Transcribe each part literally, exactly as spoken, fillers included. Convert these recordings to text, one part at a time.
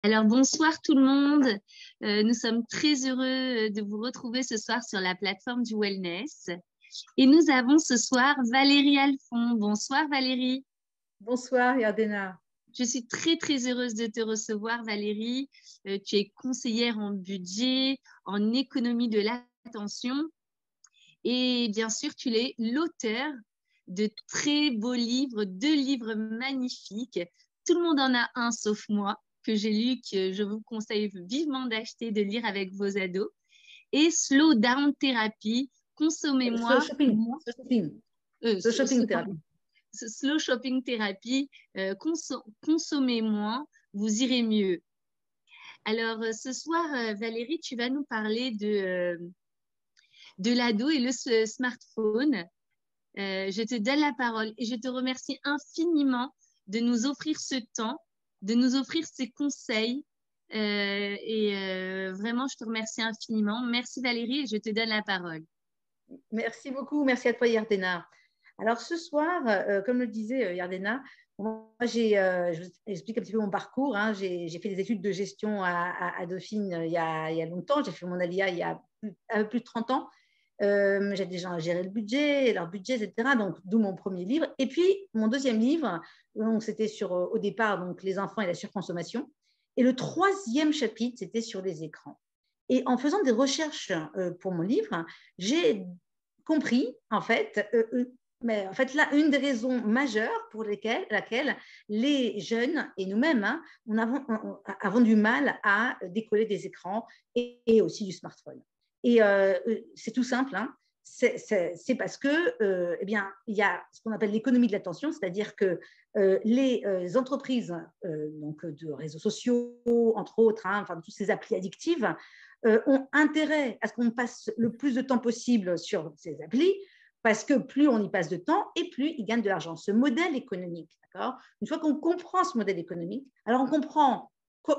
Alors bonsoir tout le monde. Euh, nous sommes très heureux de vous retrouver ce soir sur la plateforme du wellness. Et nous avons ce soir Valérie Alphon. Bonsoir Valérie. Bonsoir Yardena. Je suis très très heureuse de te recevoir Valérie. Euh, tu es conseillère en budget, en économie de l'attention et bien sûr tu es l'auteur de très beaux livres, deux livres magnifiques. Tout le monde en a un sauf moi, que j'ai lu, que je vous conseille vivement d'acheter, de lire avec vos ados. Et Slow Down Therapy, Slow consommez-moi, shopping. moi, Slow shopping. euh, Slow shopping pardon, thérapie. Slow Shopping Therapy, euh, conso consommez moins, vous irez mieux. Alors euh, ce soir, euh, Valérie, tu vas nous parler de, euh, de l'ado et le smartphone. Euh, je te donne la parole et je te remercie infiniment de nous offrir ce temps, de nous offrir ces conseils. Euh, et euh, vraiment, je te remercie infiniment. Merci Valérie et je te donne la parole. Merci beaucoup. Merci à toi Yardena. Alors ce soir, euh, comme le disait euh, Yardena, moi j'ai, euh, je vous explique un petit peu mon parcours. Hein. J'ai, j'ai fait des études de gestion à, à, à Dauphine euh, il, y a, il y a longtemps. J'ai fait mon A L I A il y a plus, un peu plus de trente ans. Euh, j'ai déjà géré le budget, leur budget, et cetera. Donc, d'où mon premier livre. Et puis, mon deuxième livre, donc, c'était sur, au départ, donc, les enfants et la surconsommation. Et le troisième chapitre, c'était sur les écrans. Et en faisant des recherches euh, pour mon livre, j'ai compris, en fait, euh, mais en fait, là, une des raisons majeures pour lesquelles, laquelle les jeunes et nous-mêmes, hein, on avons, on, avons du mal à décoller des écrans et, et aussi du smartphone. Et euh, c'est tout simple, hein. c'est, c'est, c'est parce que, euh, eh bien, il y a ce qu'on appelle l'économie de l'attention, c'est-à-dire que euh, les euh, entreprises euh, donc de réseaux sociaux, entre autres, hein, enfin, toutes ces applis addictives, euh, ont intérêt à ce qu'on passe le plus de temps possible sur ces applis, parce que plus on y passe de temps et plus ils gagnent de l'argent. Ce modèle économique, d'accord ? Une fois qu'on comprend ce modèle économique, alors on comprend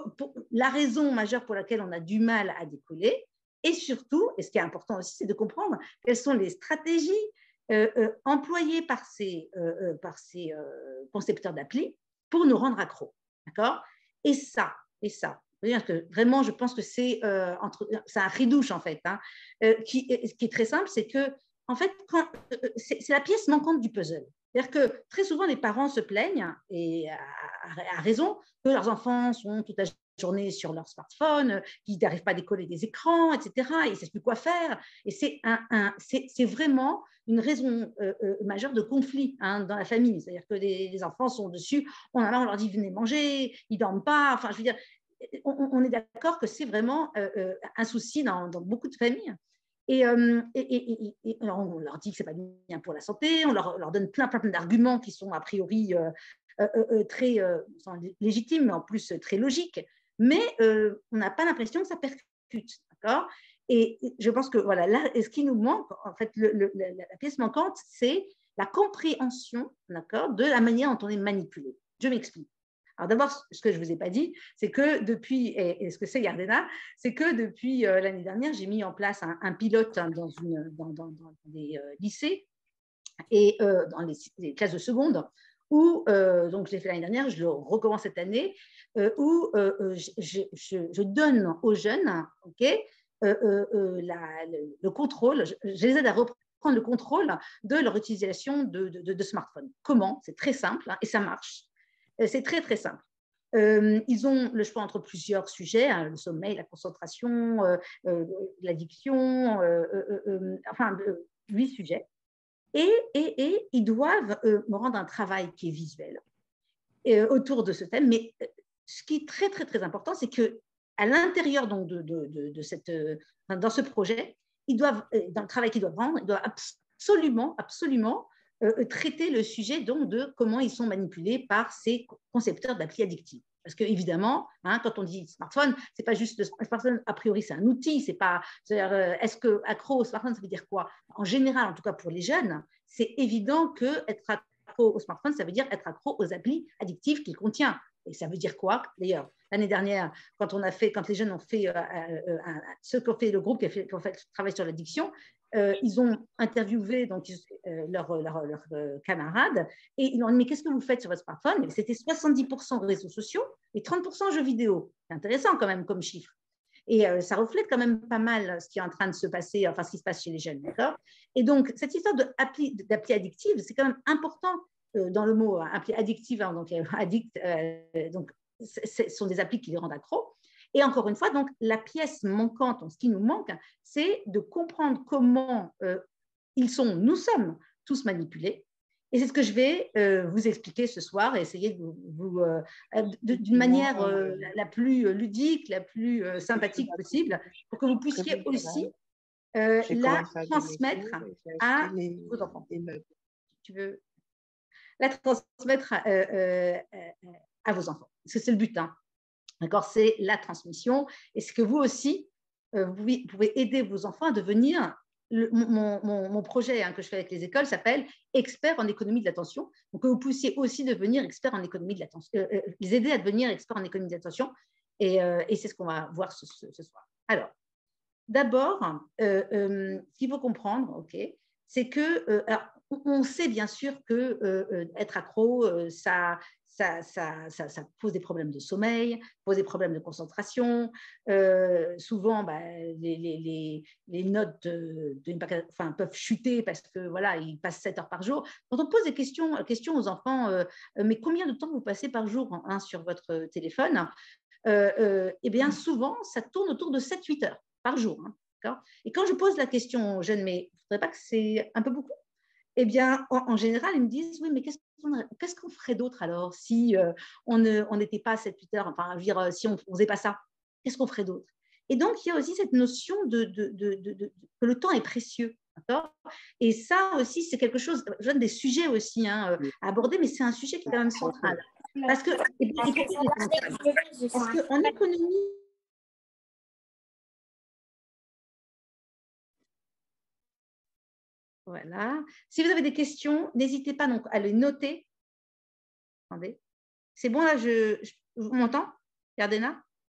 la raison majeure pour laquelle on a du mal à décoller. Et surtout, et ce qui est important aussi, c'est de comprendre quelles sont les stratégies euh, euh, employées par ces, euh, par ces euh, concepteurs d'appli pour nous rendre accros. D'accord ? Et ça, et ça, que vraiment, je pense que c'est euh, un ridouche, en fait, hein, euh, qui, qui est très simple, c'est que, en fait, quand, euh, c'est, c'est la pièce manquante du puzzle. C'est-à-dire que très souvent, les parents se plaignent, et à, à, à raison, que leurs enfants sont toute la journée sur leur smartphone, qu'ils n'arrivent pas à décoller des écrans, et cetera. Ils ne savent plus quoi faire. Et c'est, un, un, c'est, c'est vraiment une raison euh, euh, majeure de conflit, hein, dans la famille. C'est-à-dire que les, les enfants sont dessus, on, a là, on leur dit venez manger, ils ne dorment pas. Enfin, je veux dire, on, on est d'accord que c'est vraiment euh, euh, un souci dans, dans beaucoup de familles. Et, euh, et, et, et alors on leur dit que ce n'est pas bien pour la santé, on leur, leur donne plein, plein, plein d'arguments qui sont a priori euh, euh, euh, très euh, légitimes, mais en plus très logiques. Mais euh, on n'a pas l'impression que ça percute, d'accord ? Et je pense que voilà, là, ce qui nous manque, en fait, le, le, la, la pièce manquante, c'est la compréhension, d'accord, de la manière dont on est manipulé. Je m'explique. Alors d'abord, ce que je ne vous ai pas dit, c'est que depuis, et, et ce que c'est Yardena, c'est que depuis euh, l'année dernière, j'ai mis en place un, un pilote dans, une, dans, dans, dans des euh, lycées et euh, dans les, les classes de seconde, où, euh, donc je l'ai fait l'année dernière, je le recommence cette année, euh, où euh, je, je, je donne aux jeunes, ok, euh, euh, la, le, le contrôle, je, je les aide à reprendre le contrôle de leur utilisation de, de, de, de smartphone. Comment ? C'est très simple, hein, et ça marche. C'est très, très simple. Euh, ils ont le choix entre plusieurs sujets, hein, le sommeil, la concentration, euh, euh, l'addiction, euh, euh, euh, enfin, huit sujets. Et, et, et ils doivent euh, me rendre un travail qui est visuel euh, autour de ce thème. Mais euh, ce qui est très, très, très important, c'est qu'à l'intérieur donc, de, de, de, de cette, euh, dans ce projet, ils doivent, euh, dans le travail qu'ils doivent rendre, ils doivent absolument, absolument euh, traiter le sujet donc, de comment ils sont manipulés par ces concepteurs d'appli addictives. Parce que évidemment, hein, quand on dit smartphone, c'est pas juste le smartphone. A priori, c'est un outil. C'est pas. C'est-à-dire, euh, est-ce que accro au smartphone, ça veut dire quoi ? En général, en tout cas pour les jeunes, c'est évident que être accro au smartphone, ça veut dire être accro aux applis addictives qu'il contient. Et ça veut dire quoi? D'ailleurs, l'année dernière, quand on a fait, quand les jeunes ont fait, euh, euh, un, ceux qui ont fait le groupe qui a fait, qui ont fait travail sur l'addiction, euh, ils ont interviewé donc euh, leurs leur, leur, euh, camarades et ils leur ont dit mais qu'est-ce que vous faites sur votre smartphone? Et c'était soixante-dix pour cent réseaux sociaux et trente pour cent jeux vidéo. C'est intéressant quand même comme chiffre. Et euh, ça reflète quand même pas mal ce qui est en train de se passer, enfin ce qui se passe chez les jeunes, d'accord? Et donc cette histoire d'appli addictive, c'est quand même important euh, dans le mot appli addictive, hein, donc addict, euh, donc ce sont des applis qui les rendent accros. Et encore une fois, donc la pièce manquante, ce qui nous manque, c'est de comprendre comment euh, ils sont, nous sommes tous manipulés. Et c'est ce que je vais euh, vous expliquer ce soir et essayer de vous, vous euh, d'une manière euh, la plus ludique, la plus euh, sympathique possible, pour que vous puissiez aussi euh, la transmettre à vos enfants. Tu veux la transmettre à, euh, euh, à vos enfants, parce que c'est le but, hein. D'accord, c'est la transmission. Et ce que vous aussi, euh, vous pouvez aider vos enfants à devenir. Le, mon, mon, mon projet hein, que je fais avec les écoles s'appelle Expert en économie de l'attention. Donc, que vous puissiez aussi devenir expert en écononomie de l'attention, euh, euh, les aider à devenir expert en économie de l'attention. Et, euh, et c'est ce qu'on va voir ce, ce, ce soir. Alors, d'abord, euh, euh, ce qu'il faut comprendre, ok, c'est que, euh, alors, on sait bien sûr que euh, être accro, euh, ça, ça, ça, ça, ça pose des problèmes de sommeil, pose des problèmes de concentration. Euh, souvent, bah, les, les, les notes de, de, enfin, peuvent chuter parce que voilà, ils passent sept heures par jour. Quand on pose des questions, questions aux enfants, euh, mais combien de temps vous passez par jour hein, sur votre téléphone? euh, euh, Eh bien, souvent, ça tourne autour de sept huit heures par jour. Hein, et quand je pose la question aux jeunes, mais vous ne trouvez pas que c'est un peu beaucoup? Eh bien, en, en général, ils me disent, oui, mais qu'est-ce qu'on qu'est-ce qu'on ferait d'autre alors si euh, on n'était pas à sept huit heures, enfin, je veux dire, si on ne faisait pas ça, qu'est-ce qu'on ferait d'autre? Et donc, il y a aussi cette notion de, de, de, de, de que le temps est précieux. Et ça aussi, c'est quelque chose, je donne des sujets aussi hein, à aborder, mais c'est un sujet qui est quand même central. Parce que, et, et parce qu'en économie, voilà. Si vous avez des questions, n'hésitez pas donc à les noter. Attendez. C'est bon là, je, je vous m'entends, Yardena?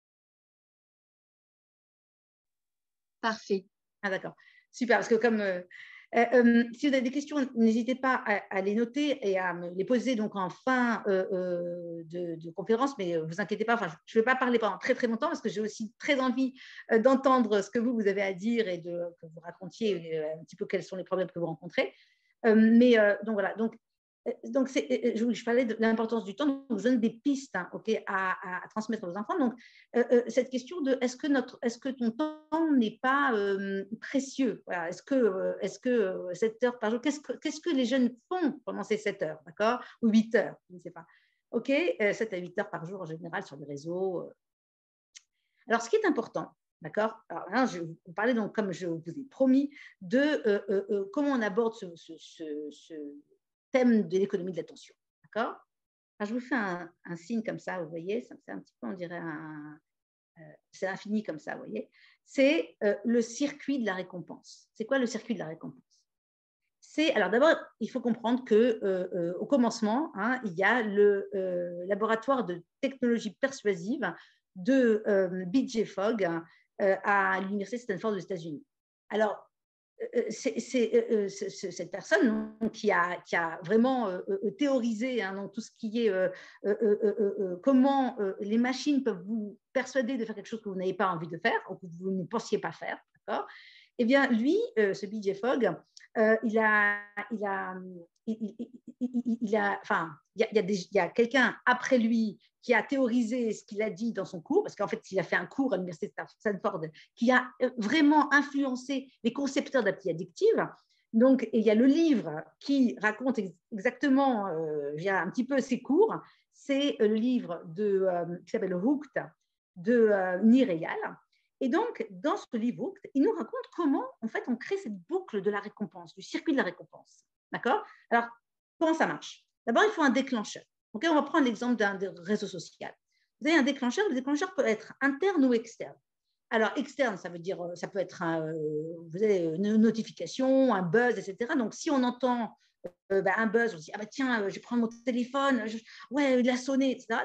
Parfait. Ah d'accord, super, parce que comme euh, euh, euh, si vous avez des questions, n'hésitez pas à, à les noter et à me les poser donc en fin euh, euh, de, de conférence, mais vous inquiétez pas, enfin, je ne vais pas parler pendant très très longtemps parce que j'ai aussi très envie euh, d'entendre ce que vous, vous avez à dire et de, que vous racontiez euh, un petit peu quels sont les problèmes que vous rencontrez. Euh, mais euh, donc voilà, donc donc, je, je parlais de l'importance du temps, donc je donne des pistes hein, okay, à, à transmettre aux enfants. Donc, euh, euh, cette question de est-ce que, notre, est-ce que ton temps n'est pas euh, précieux voilà, est-ce que, euh, est-ce que euh, sept heures par jour, qu'est-ce que, qu'est-ce que les jeunes font pendant ces sept heures, d'accord? Ou huit heures, je ne sais pas. OK, euh, sept à huit heures par jour en général sur les réseaux. Euh. Alors, ce qui est important, d'accord? Alors là, je vais vous parler, donc, comme je vous ai promis, de euh, euh, euh, comment on aborde ce, ce, ce, ce thème de l'économie de l'attention. D'accord? Alors, je vous fais un, un signe comme ça, vous voyez, ça me fait un petit peu, on dirait un. Euh, c'est infini comme ça, vous voyez. C'est euh, le circuit de la récompense. C'est quoi le circuit de la récompense? C'est, alors d'abord, il faut comprendre qu'au euh, euh, commencement, hein, il y a le euh, laboratoire de technologie persuasive de euh, B J Fogg euh, à l'université Stanford aux États-Unis. Alors, c'est, c'est, euh, c'est, cette personne donc, qui, a, qui a vraiment euh, euh, théorisé hein, donc, tout ce qui est euh, euh, euh, euh, comment euh, les machines peuvent vous persuader de faire quelque chose que vous n'avez pas envie de faire ou que vous ne pensiez pas faire. D'accord? Eh bien, lui, euh, ce B J Fogg, euh, il a, il a, il, il, il, il a, enfin, il y a, il y a, des, il y a quelqu'un après lui qui a théorisé ce qu'il a dit dans son cours, parce qu'en fait, il a fait un cours à l'université de Stanford qui a vraiment influencé les concepteurs d'appli addictives. Donc, et il y a le livre qui raconte exactement, euh, via un petit peu ses cours, c'est le livre de, euh, qui s'appelle Hooked de euh, Nir Eyal. Et donc, dans ce livre, Hooked, il nous raconte comment, en fait, on crée cette boucle de la récompense, du circuit de la récompense. D'accord? Alors, comment ça marche? D'abord, il faut un déclencheur. Okay, on va prendre l'exemple d'un réseau social. Vous avez un déclencheur, le déclencheur peut être interne ou externe. Alors, externe, ça veut dire, ça peut être un, vous avez une notification, un buzz, et cetera. Donc, si on entend euh, bah, un buzz, on se dit, ah bah tiens, je prends mon téléphone, je, ouais, il a sonné, et cetera. Donc,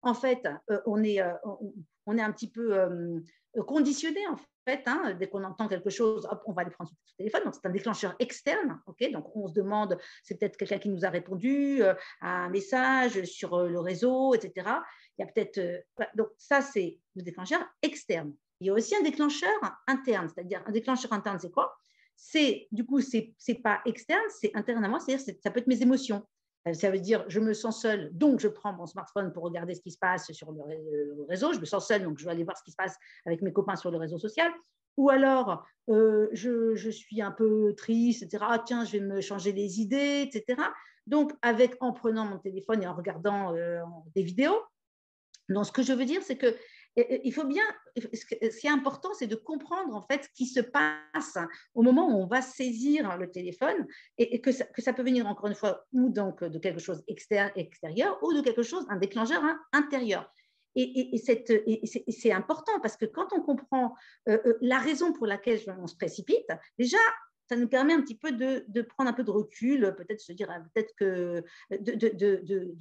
en fait, euh, on, est, euh, on, on est un petit peu euh, conditionné, en fait, hein, dès qu'on entend quelque chose, hop, on va aller prendre son téléphone. Donc, c'est un déclencheur externe. Okay, donc, on se demande, c'est peut-être quelqu'un qui nous a répondu euh, à un message sur euh, le réseau, et cetera. Il y a peut-être… Euh, donc, ça, c'est le déclencheur externe. Il y a aussi un déclencheur interne. C'est-à-dire, un déclencheur interne, c'est quoi? C'est, du coup, c'est n'est pas externe, c'est interne à moi. C'est-à-dire, ça peut être mes émotions. Ça veut dire, je me sens seule, donc je prends mon smartphone pour regarder ce qui se passe sur le réseau. Je me sens seule, donc je vais aller voir ce qui se passe avec mes copains sur le réseau social. Ou alors, euh, je, je suis un peu triste, et cetera. Ah, tiens, je vais me changer les idées, et cetera. Donc, avec, en prenant mon téléphone et en regardant euh, des vidéos. Donc, ce que je veux dire, c'est que il faut bien, ce qui est important, c'est de comprendre en fait ce qui se passe au moment où on va saisir le téléphone et, et que, ça, que ça peut venir encore une fois ou donc de quelque chose extérieur, extérieur ou de quelque chose, un déclencheur intérieur. Et, et, et, cette, et c'est, c'est important parce que quand on comprend euh, la raison pour laquelle on se précipite, déjà, ça nous permet un petit peu de, de prendre un peu de recul, peut-être se dire, peut-être que de, de, de,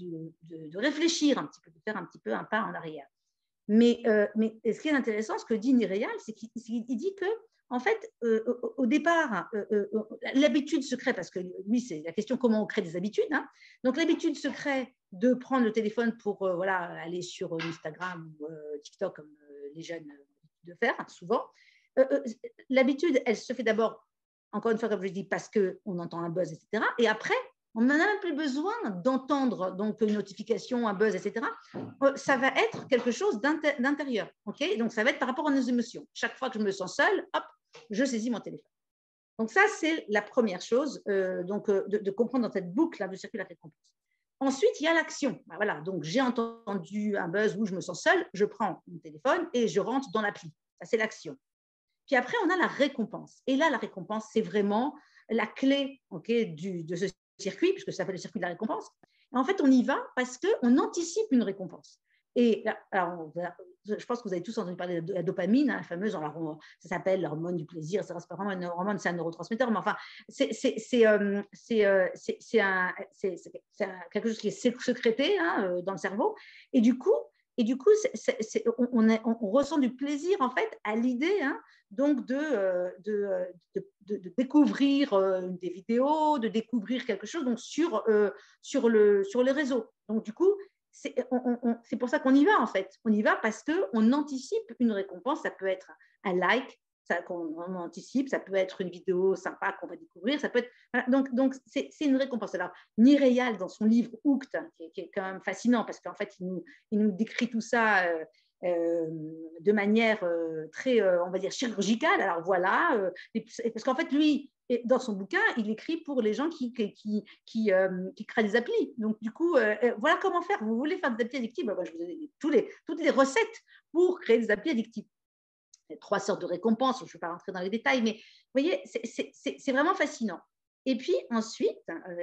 de, de réfléchir un petit peu, de faire un petit peu un pas en arrière. Mais, euh, mais ce qui est intéressant, ce que dit Niréal, c'est qu'il il dit que, en fait, euh, au, au départ, euh, euh, l'habitude se crée, parce que lui, c'est la question comment on crée des habitudes. Hein. Donc, l'habitude se crée de prendre le téléphone pour euh, voilà, aller sur Instagram ou euh, TikTok, comme euh, les jeunes de faire, hein, souvent. Euh, euh, l'habitude, elle se fait d'abord, encore une fois, comme je dis, parce qu'on entend un buzz, et cetera. Et après, on n'en a même plus besoin d'entendre donc une notification, un buzz, et cetera. Ça va être quelque chose d'intérieur. Okay, donc, ça va être par rapport à nos émotions. Chaque fois que je me sens seule, hop, je saisis mon téléphone. Donc, ça, c'est la première chose euh, donc, euh, de, de comprendre dans cette boucle là, de circuit de la récompense. Ensuite, il y a l'action. Ben, voilà, donc j'ai entendu un buzz où je me sens seule, je prends mon téléphone et je rentre dans l'appli. Ça, c'est l'action. Puis après, on a la récompense. Et là, la récompense, c'est vraiment la clé okay, du, de ce circuit, puisque ça s'appelle le circuit de la récompense. Et en fait, on y va parce qu'on anticipe une récompense. Et alors, je pense que vous avez tous entendu parler de la dopamine, hein, la fameuse, alors, ça s'appelle l'hormone du plaisir, ça c'est pas vraiment une hormone, c'est un neurotransmetteur, mais enfin, c'est, c'est, c'est, euh, c'est, euh, c'est, c'est, un, c'est, c'est un, quelque chose qui est sécrété hein, dans le cerveau. Et du coup, Et du coup, c'est, c'est, on, on, est, on, on ressent du plaisir en fait à l'idée hein, donc de, de, de, de, de découvrir euh, des vidéos, de découvrir quelque chose donc sur, euh, sur, le, sur les réseaux. Donc du coup, c'est, on, on, c'est pour ça qu'on y va en fait. On y va parce qu'on anticipe une récompense. Ça peut être un like, ça, qu'on on anticipe, ça peut être une vidéo sympa qu'on va découvrir, ça peut être… Voilà, donc, donc c'est, c'est une récompense. Alors, Niréal, dans son livre Hooked, qui est, qui est quand même fascinant parce qu'en fait, il nous, il nous décrit tout ça euh, euh, de manière euh, très, euh, on va dire, chirurgicale. Alors voilà, euh, parce qu'en fait, lui, dans son bouquin, il écrit pour les gens qui, qui, qui, qui, euh, qui créent des applis. Donc, du coup, euh, voilà comment faire. Vous voulez faire des applis addictives, ben, je vous ai tous les, toutes les recettes pour créer des applis addictives. Trois sortes de récompenses, je ne vais pas rentrer dans les détails, mais vous voyez, c'est, c'est, c'est, c'est vraiment fascinant. Et puis ensuite,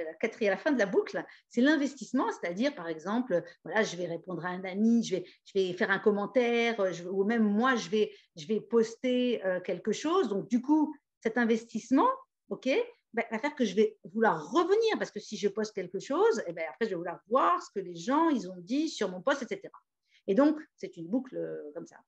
à la fin de la boucle, c'est l'investissement, c'est-à-dire par exemple, voilà, je vais répondre à un ami, je vais, je vais faire un commentaire, je, ou même moi, je vais, je vais poster euh, quelque chose. Donc du coup, cet investissement, ok, ben, va faire que je vais vouloir revenir, parce que si je poste quelque chose, et ben, après je vais vouloir voir ce que les gens ils ont dit sur mon post, et cetera. Et donc, c'est une boucle comme ça.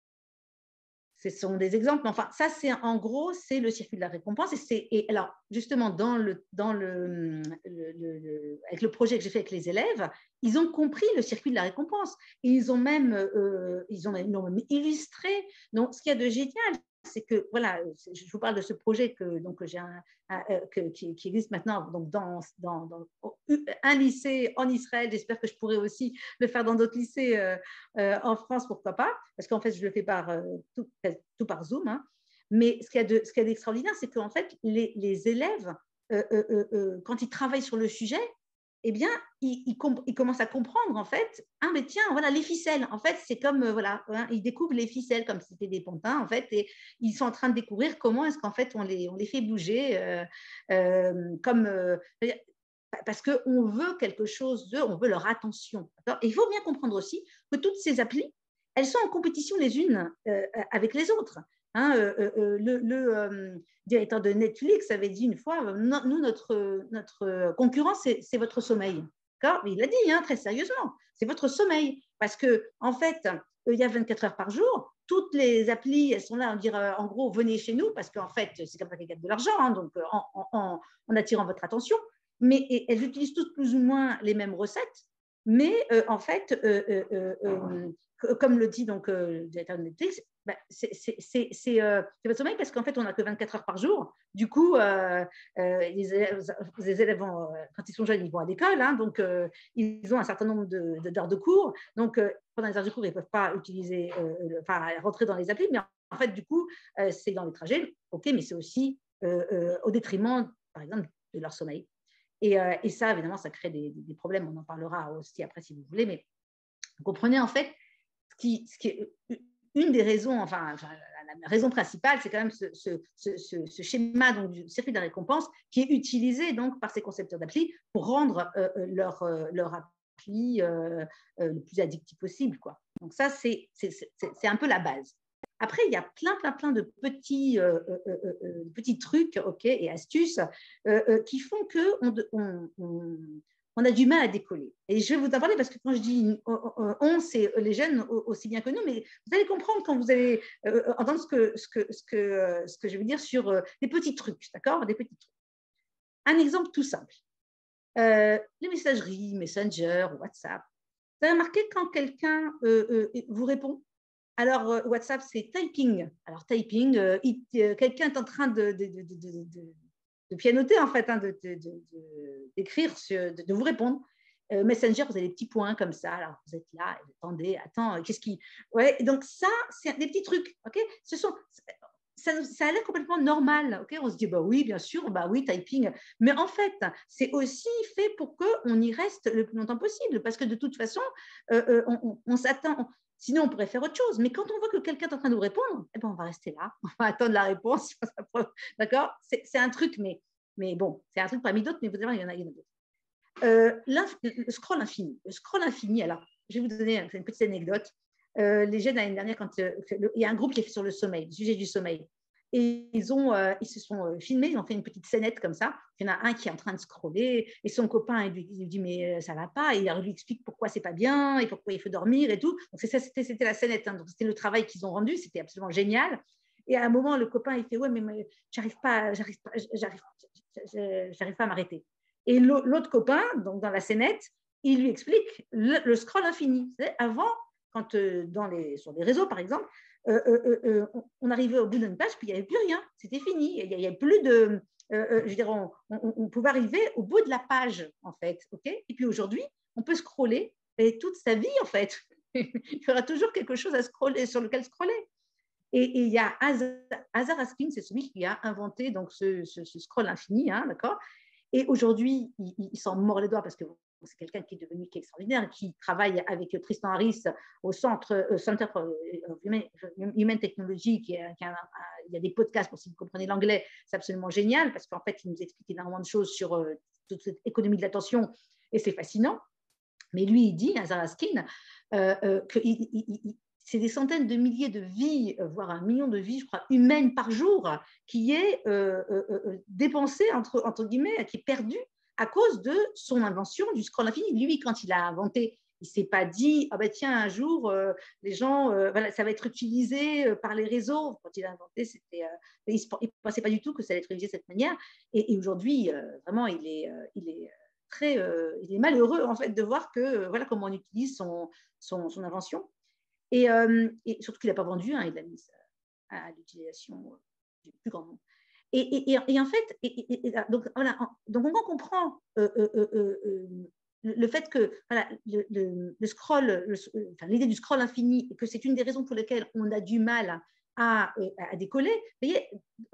Ce sont des exemples, mais enfin, ça, c'est en gros, c'est le circuit de la récompense. Et, c'est, et alors, justement, dans le, dans le, le, le, le, avec le projet que j'ai fait avec les élèves, ils ont compris le circuit de la récompense. Et ils ont même, euh, ils ont même, ils ont même illustré. Donc, ce qu'il y a de génial, c'est que, voilà, je vous parle de ce projet que, donc, j'ai un, un, que, qui, qui existe maintenant donc dans, dans, dans un lycée en Israël. J'espère que je pourrai aussi le faire dans d'autres lycées euh, euh, en France, pourquoi pas, parce qu'en fait, je le fais par, euh, tout, tout par Zoom. Hein. Mais ce qu'il y a de, ce qu'il y a d'extraordinaire, c'est qu'en fait, les, les élèves, euh, euh, euh, quand ils travaillent sur le sujet, eh bien, ils, ils, ils commencent à comprendre, en fait, ah, mais tiens, voilà, les ficelles, en fait, c'est comme, euh, voilà, hein, ils découvrent les ficelles comme si c'était des pontins, en fait, et ils sont en train de découvrir comment est-ce qu'en fait, on les, on les fait bouger, euh, euh, comme, euh, parce qu'on veut quelque chose d'eux, on veut leur attention. Et il faut bien comprendre aussi que toutes ces applis, elles sont en compétition les unes euh, avec les autres. Hein, euh, euh, le le euh, directeur de Netflix avait dit une fois, non, nous, notre, notre concurrent, c'est, c'est votre sommeil. Mais il l'a dit hein, très sérieusement, c'est votre sommeil. Parce que en fait, il y a vingt-quatre heures par jour. Toutes les applis, elles sont là, on dirait, en gros, venez chez nous, parce qu'en fait, c'est comme ça qu'elles gagnent de l'argent, hein, donc en, en, en attirant votre attention. Mais elles utilisent toutes plus ou moins les mêmes recettes, mais euh, en fait, euh, euh, euh, comme le dit donc euh, le directeur de Netflix, bah, c'est euh, pas sommeil parce qu'en fait, on n'a que vingt-quatre heures par jour. Du coup, euh, euh, les élèves, les élèves vont, quand ils sont jeunes, ils vont à l'école, hein, donc euh, ils ont un certain nombre d'heures de, de, de cours. Donc, euh, pendant les heures de cours, ils ne peuvent pas utiliser, euh, enfin, rentrer dans les applis, mais en fait, du coup, euh, c'est dans les trajets, ok, mais c'est aussi euh, euh, au détriment, par exemple, de leur sommeil. Et, euh, et ça, évidemment, ça crée des, des problèmes. On en parlera aussi après si vous voulez, mais vous comprenez en fait ce qui, ce qui est une des raisons, enfin, la raison principale, c'est quand même ce, ce, ce, ce schéma donc, du circuit de la récompense qui est utilisé donc, par ces concepteurs d'appli pour rendre euh, leur, euh, leur appli euh, euh, le plus addictif possible, quoi. Donc ça, c'est un peu la base. Après, il y a plein, plein, plein de petits, euh, euh, euh, petits trucs okay, et astuces euh, euh, qui font qu'on on, on, on a du mal à décoller. Et je vais vous en parler parce que quand je dis on, c'est les jeunes aussi bien que nous, mais vous allez comprendre quand vous allez euh, entendre ce que, ce, que, ce, que, ce que je veux dire sur euh, des petits trucs, d'accord? Des petits trucs. Un exemple tout simple. Euh, les messageries, Messenger, WhatsApp. Vous avez remarqué quand quelqu'un euh, euh, vous répond? Alors, euh, WhatsApp, c'est typing. Alors, typing, euh, euh, quelqu'un est en train de, de, de, de, de, de pianoter, en fait, hein, d'écrire, de, de, de, de vous répondre. Euh, Messenger, vous avez des petits points comme ça. Alors, vous êtes là, vous attendez, attends, qu'est-ce qui. Ouais, donc ça, c'est des petits trucs, OK? Ce sont. Ça, ça a l'air complètement normal, ok? On se dit, bah oui, bien sûr, bah oui, typing. Mais en fait, c'est aussi fait pour qu'on y reste le plus longtemps possible, parce que de toute façon, euh, euh, on, on, on s'attend. Sinon, on pourrait faire autre chose. Mais quand on voit que quelqu'un est en train de nous répondre, eh ben, on va rester là, on va attendre la réponse. D'accord? C'est un truc, mais, mais bon, c'est un truc parmi d'autres, mais vous allez voir, il y en a, a d'autres. Euh, le scroll infini. Le scroll infini, alors, je vais vous donner une petite anecdote. Euh, les jeunes, l'année dernière, quand euh, le, il y a un groupe qui est fait sur le sommeil, le sujet du sommeil. Et ils, ont, euh, ils se sont euh, filmés, ils ont fait une petite scénette comme ça. Il y en a un qui est en train de scroller et son copain il lui, il lui dit mais ça va pas. Et il lui explique pourquoi c'est pas bien et pourquoi il faut dormir et tout. Donc ça, c'était la scénette. Hein. Donc c'était le travail qu'ils ont rendu, c'était absolument génial. Et à un moment, le copain il fait ouais mais, mais j'arrive pas, j'arrive pas, j'arrive, j'arrive pas à m'arrêter. Et l'autre copain, donc dans la scénette, il lui explique le, le scroll infini. Avant, quand euh, dans les, sur les réseaux par exemple. Euh, euh, euh, on arrivait au bout d'une page, puis il n'y avait plus rien, c'était fini. Il n'y avait plus de. Euh, je dirais, on, on, on pouvait arriver au bout de la page, en fait. Okay, et puis aujourd'hui, on peut scroller et toute sa vie, en fait. Il y aura toujours quelque chose à scroller, sur lequel scroller. Et, et il y a Hazar Askin, c'est celui qui a inventé donc, ce, ce, ce scroll infini, hein, d'accord. Et aujourd'hui, il, il s'en mord les doigts parce que c'est quelqu'un qui est devenu qui est extraordinaire, qui travaille avec Tristan Harris au Centre euh, Center for Human, Human Technology, qui est, qui a, il y a des podcasts pour si vous comprenez l'anglais, c'est absolument génial parce qu'en fait, il nous explique énormément de choses sur euh, toute cette économie de l'attention et c'est fascinant. Mais lui, il dit, Hazar Askin, euh, euh, que il, il, il, c'est des centaines de milliers de vies, voire un million de vies, je crois, humaines par jour, qui est euh, euh, dépensé, entre, entre guillemets, qui est perdu à cause de son invention du scroll infini. Lui, quand il a inventé, il ne s'est pas dit, ah ben tiens, un jour, euh, les gens, euh, voilà, ça va être utilisé euh, par les réseaux. Quand il a inventé, c'était, euh, il ne pensait pas du tout que ça allait être utilisé de cette manière. Et, et aujourd'hui, euh, vraiment, il est, euh, il est très, euh, il est malheureux en fait de voir que euh, voilà comment on utilise son, son, son invention. Et, euh, et surtout qu'il n'a pas vendu, hein, il l'a mis à, à l'utilisation du plus grand nombre. Et, et, et en fait, et, et, donc, voilà, donc on comprend euh, euh, euh, euh, le fait que voilà, le, le, le scroll, le, enfin, l'idée du scroll infini, que c'est une des raisons pour lesquelles on a du mal à, à décoller. Vous voyez,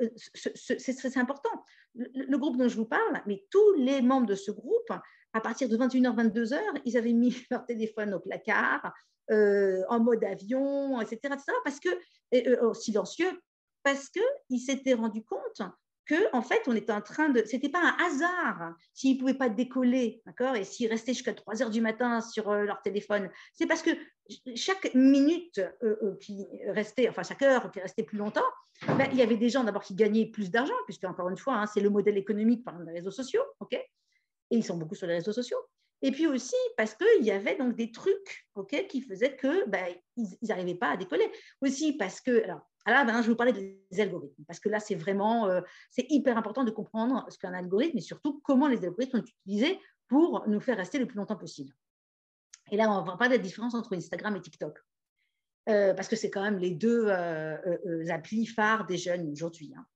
c'est important. Le, le groupe dont je vous parle, mais tous les membres de ce groupe, à partir de vingt et une heures, vingt-deux heures, ils avaient mis leur téléphone au placard, euh, en mode avion, et cetera, et cetera parce que, euh, silencieux, parce qu'ils s'étaient rendus compte que en fait, on était en train de. C'était pas un hasard s'ils ne pouvaient pas décoller, d'accord, et s'ils restaient jusqu'à trois heures du matin sur euh, leur téléphone. C'est parce que chaque minute euh, euh, qui restait, enfin chaque heure qui restait plus longtemps, ben, il y avait des gens d'abord qui gagnaient plus d'argent, puisque encore une fois, hein, c'est le modèle économique par les réseaux sociaux, ok, et ils sont beaucoup sur les réseaux sociaux. Et puis aussi parce qu'il y avait donc des trucs okay, qui faisaient qu'ils ben, n'arrivaient pas à décoller. Aussi parce que, alors, là, ben, je vais vous parler des algorithmes, parce que là, c'est vraiment, euh, c'est hyper important de comprendre ce qu'est un algorithme et surtout comment les algorithmes sont utilisés pour nous faire rester le plus longtemps possible. Et là, on va parler de la différence entre Instagram et TikTok, euh, parce que c'est quand même les deux euh, euh, applis phares des jeunes aujourd'hui. Hein.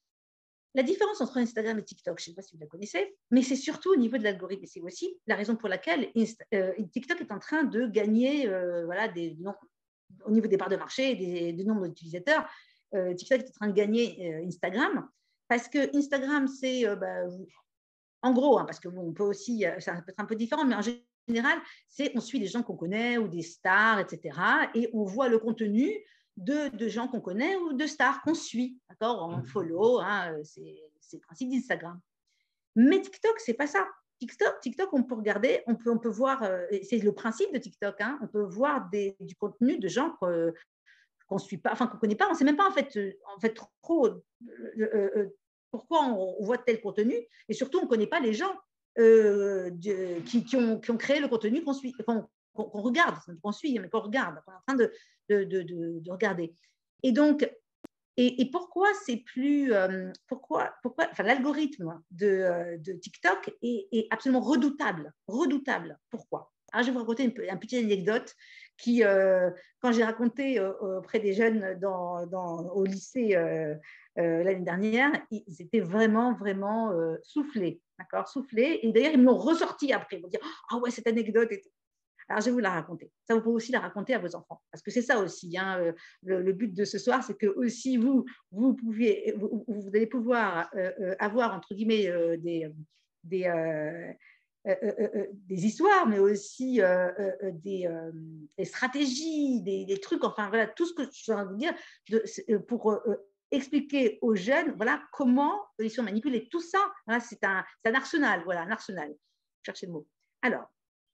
La différence entre Instagram et TikTok, je ne sais pas si vous la connaissez, mais c'est surtout au niveau de l'algorithme. C'est aussi la raison pour laquelle Insta, euh, TikTok est en train de gagner euh, voilà, des, non, au niveau des parts de marché et des, des nombres d'utilisateurs. Euh, TikTok est en train de gagner euh, Instagram parce que Instagram, c'est euh, bah, en gros, hein, parce que bon, on peut aussi, ça peut être un peu différent, mais en général, c'est on suit des gens qu'on connaît ou des stars, et cetera. Et on voit le contenu de, de gens qu'on connaît ou de stars qu'on suit, d'accord, on follow, hein, c'est, c'est le principe d'Instagram. Mais TikTok, c'est pas ça. TikTok, TikTok, on peut regarder, on peut, on peut voir, euh, c'est le principe de TikTok, hein, on peut voir des, du contenu de gens qu'on qu'on suit pas, enfin qu'on connaît pas, on sait même pas en fait, en fait trop euh, euh, pourquoi on, on voit tel contenu, et surtout on connaît pas les gens euh, de, qui, qui, ont, qui ont créé le contenu qu'on suit, qu'on, qu'on, qu'on regarde, qu'on suit, mais qu'on regarde, qu'on est en train de, de, de, de, de regarder. Et donc, et, et pourquoi c'est plus, euh, pourquoi, pourquoi, enfin l'algorithme de, euh, de TikTok est, est absolument redoutable, redoutable. Pourquoi? Alors, je vais vous raconter une, une petite anecdote qui, euh, quand j'ai raconté euh, auprès des jeunes dans, dans, au lycée euh, euh, l'année dernière, ils étaient vraiment, vraiment euh, soufflés, d'accord, soufflés. Et d'ailleurs, ils me l'ont ressorti après, ils m'ont dit « Ah ouais, cette anecdote est… » Alors, je vais vous la raconter. Ça, vous pouvez aussi la raconter à vos enfants. Parce que c'est ça aussi, hein, le, le but de ce soir, c'est que aussi vous, vous, pouviez, vous, vous allez pouvoir euh, avoir, entre guillemets, euh, des, des, euh, euh, euh, des histoires, mais aussi euh, euh, des, euh, des stratégies, des, des trucs, enfin, voilà, tout ce que je veux dire de, pour euh, expliquer aux jeunes, voilà, comment ils sont manipulés. Tout ça, voilà, c'est un, c'est un arsenal, voilà, un arsenal. Cherchez le mot. Alors,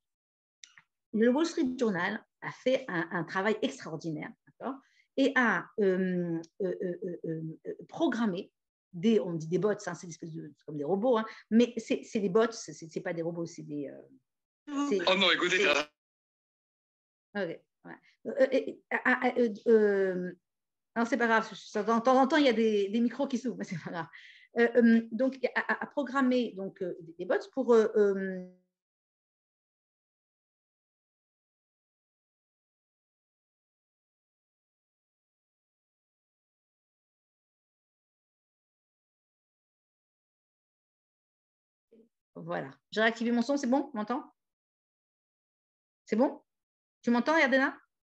le Wall Street Journal a fait un, un travail extraordinaire, d'accord, et a euh, euh, euh, euh, programmé des, on dit des bots, hein, c'est des espèces de, comme des robots, hein, mais c'est, c'est des bots, c'est, c'est pas des robots, c'est des. Euh, c'est, oh non, écoutez. C'est... Ok. Ouais. Euh, euh, euh, euh, non, c'est pas grave. De temps en temps, il y a des, des micros qui s'ouvrent, mais c'est pas grave. Euh, euh, donc, à, à programmer donc euh, des bots pour euh, euh, voilà. J'ai réactivé mon son, c'est bon? Tu m'entends? C'est bon? Tu m'entends, Yardena?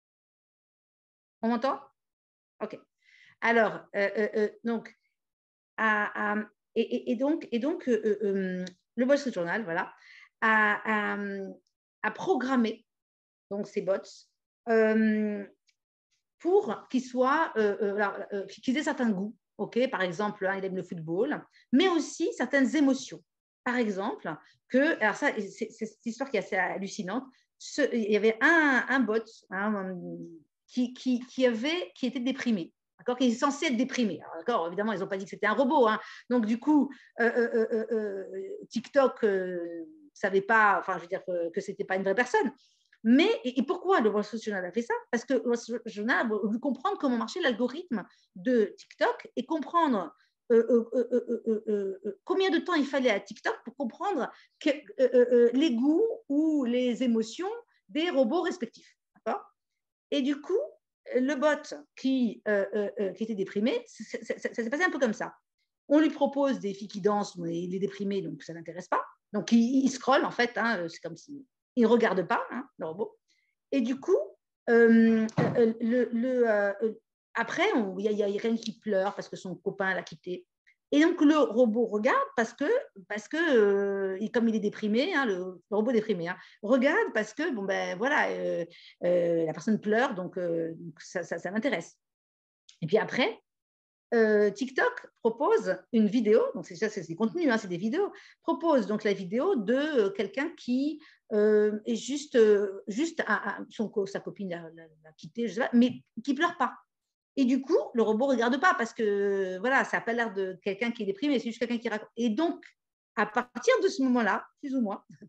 On m'entend? Ok. Alors, euh, euh, euh, donc, à, à, et, et, donc, et donc euh, euh, le Wall Street Journal, voilà, a, a, a programmé donc ces bots euh, pour qu'ils soient, euh, euh, alors, euh, qu'ils aient certains goûts. Ok, par exemple, hein, il aime le football, mais aussi certaines émotions. Par exemple, que, alors ça, c'est, c'est cette histoire qui est assez hallucinante. Ce, il y avait un, un bot hein, qui, qui, qui, avait, qui était déprimé, d'accord, qui est censé être déprimé. Alors, d'accord, évidemment, ils n'ont pas dit que c'était un robot. Hein. Donc, du coup, euh, euh, euh, euh, TikTok ne euh, savait pas, enfin, je veux dire que, que ce n'était pas une vraie personne. Mais, et, et pourquoi le Wall Street Journal a fait ça? Parce que le Wall Street Journal a voulu comprendre comment marchait l'algorithme de TikTok et comprendre euh, euh, euh, euh, euh, euh, combien de temps il fallait à TikTok pour comprendre que, euh, euh, les goûts ou les émotions des robots respectifs. D'accord? Et du coup, le bot qui, euh, euh, qui était déprimé, ça, ça, ça s'est passé un peu comme ça. On lui propose des filles qui dansent, mais il est déprimé, donc ça ne l'intéresse pas. Donc il, il scrolle en fait, hein, c'est comme si il ne regarde pas hein, le robot. Et du coup, euh, le, le, euh, après, il y, y a Irène qui pleure parce que son copain l'a quitté. Et donc le robot regarde parce que, parce que euh, comme il est déprimé, hein, le, le robot déprimé, hein, regarde parce que bon ben voilà, euh, euh, la personne pleure, donc, euh, donc ça, ça, ça m'intéresse. Et puis après, euh, TikTok propose une vidéo, donc c'est ça, c'est des contenus, hein, c'est des vidéos, propose donc la vidéo de euh, quelqu'un qui euh, est juste, euh, juste à, à, son, sa copine l'a, l'a, l'a quitté, je sais pas, mais qui pleure pas. Et du coup, le robot ne regarde pas parce que voilà, ça n'a pas l'air de quelqu'un qui est déprimé, c'est juste quelqu'un qui raconte. Et donc, à partir de ce moment-là, plus ou moins,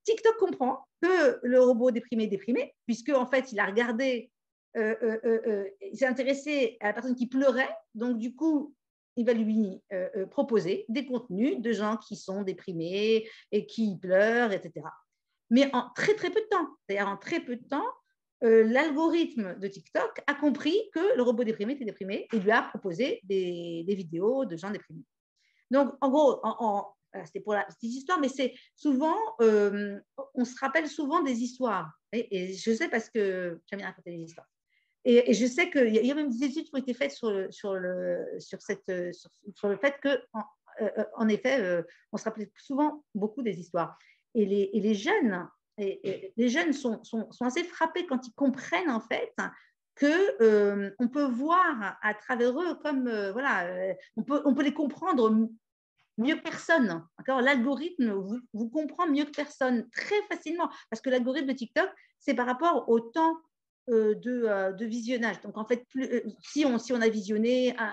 TikTok comprend que le robot déprimé est déprimé, puisque en fait, il a regardé, euh, euh, euh, il s'est intéressé à la personne qui pleurait, donc du coup, il va lui euh, euh, proposer des contenus de gens qui sont déprimés et qui pleurent, et cetera. Mais en très très peu de temps, c'est-à-dire en très peu de temps, euh, l'algorithme de TikTok a compris que le robot déprimé était déprimé et lui a proposé des, des vidéos de gens déprimés. Donc, en gros, en, en, c'était pour la petite histoire, mais c'est souvent, euh, on se rappelle souvent des histoires. Et, et je sais parce que j'aime bien raconter des histoires. Et, et je sais qu'il y, y a même des études qui ont été faites sur le, sur le, sur cette, sur, sur le fait que, en, euh, en effet, euh, on se rappelle souvent beaucoup des histoires. Et les, et les jeunes, et, et les jeunes sont, sont, sont assez frappés quand ils comprennent en fait que euh, on peut voir à travers eux comme euh, voilà, euh, on peut on peut les comprendre mieux que personne. L'algorithme vous, vous comprend mieux que personne très facilement parce que l'algorithme de TikTok c'est par rapport au temps euh, de, euh, de visionnage. Donc en fait, plus, euh, si on si on a visionné un,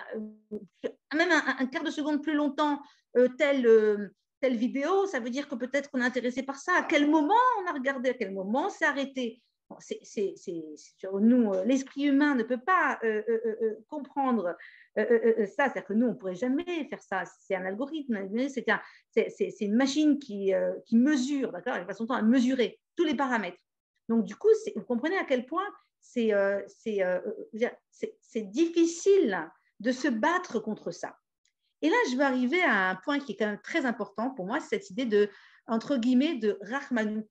même un, un quart de seconde plus longtemps euh, tel euh, telle vidéo, ça veut dire que peut-être qu'on est intéressé par ça. À quel moment on a regardé, à quel moment on s'est arrêté. Bon, c'est, c'est, c'est, nous, l'esprit humain ne peut pas euh, euh, euh, comprendre euh, euh, ça. C'est-à-dire que nous, on ne pourrait jamais faire ça. C'est un algorithme, c'est, un, c'est, c'est, c'est une machine qui, euh, qui mesure, d'accord. Elle passe son temps à mesurer tous les paramètres. Donc, du coup, c'est, vous comprenez à quel point c'est, euh, c'est, euh, c'est, c'est difficile de se battre contre ça. Et là, je vais arriver à un point qui est quand même très important pour moi, c'est cette idée de, entre guillemets, de Rahmanout.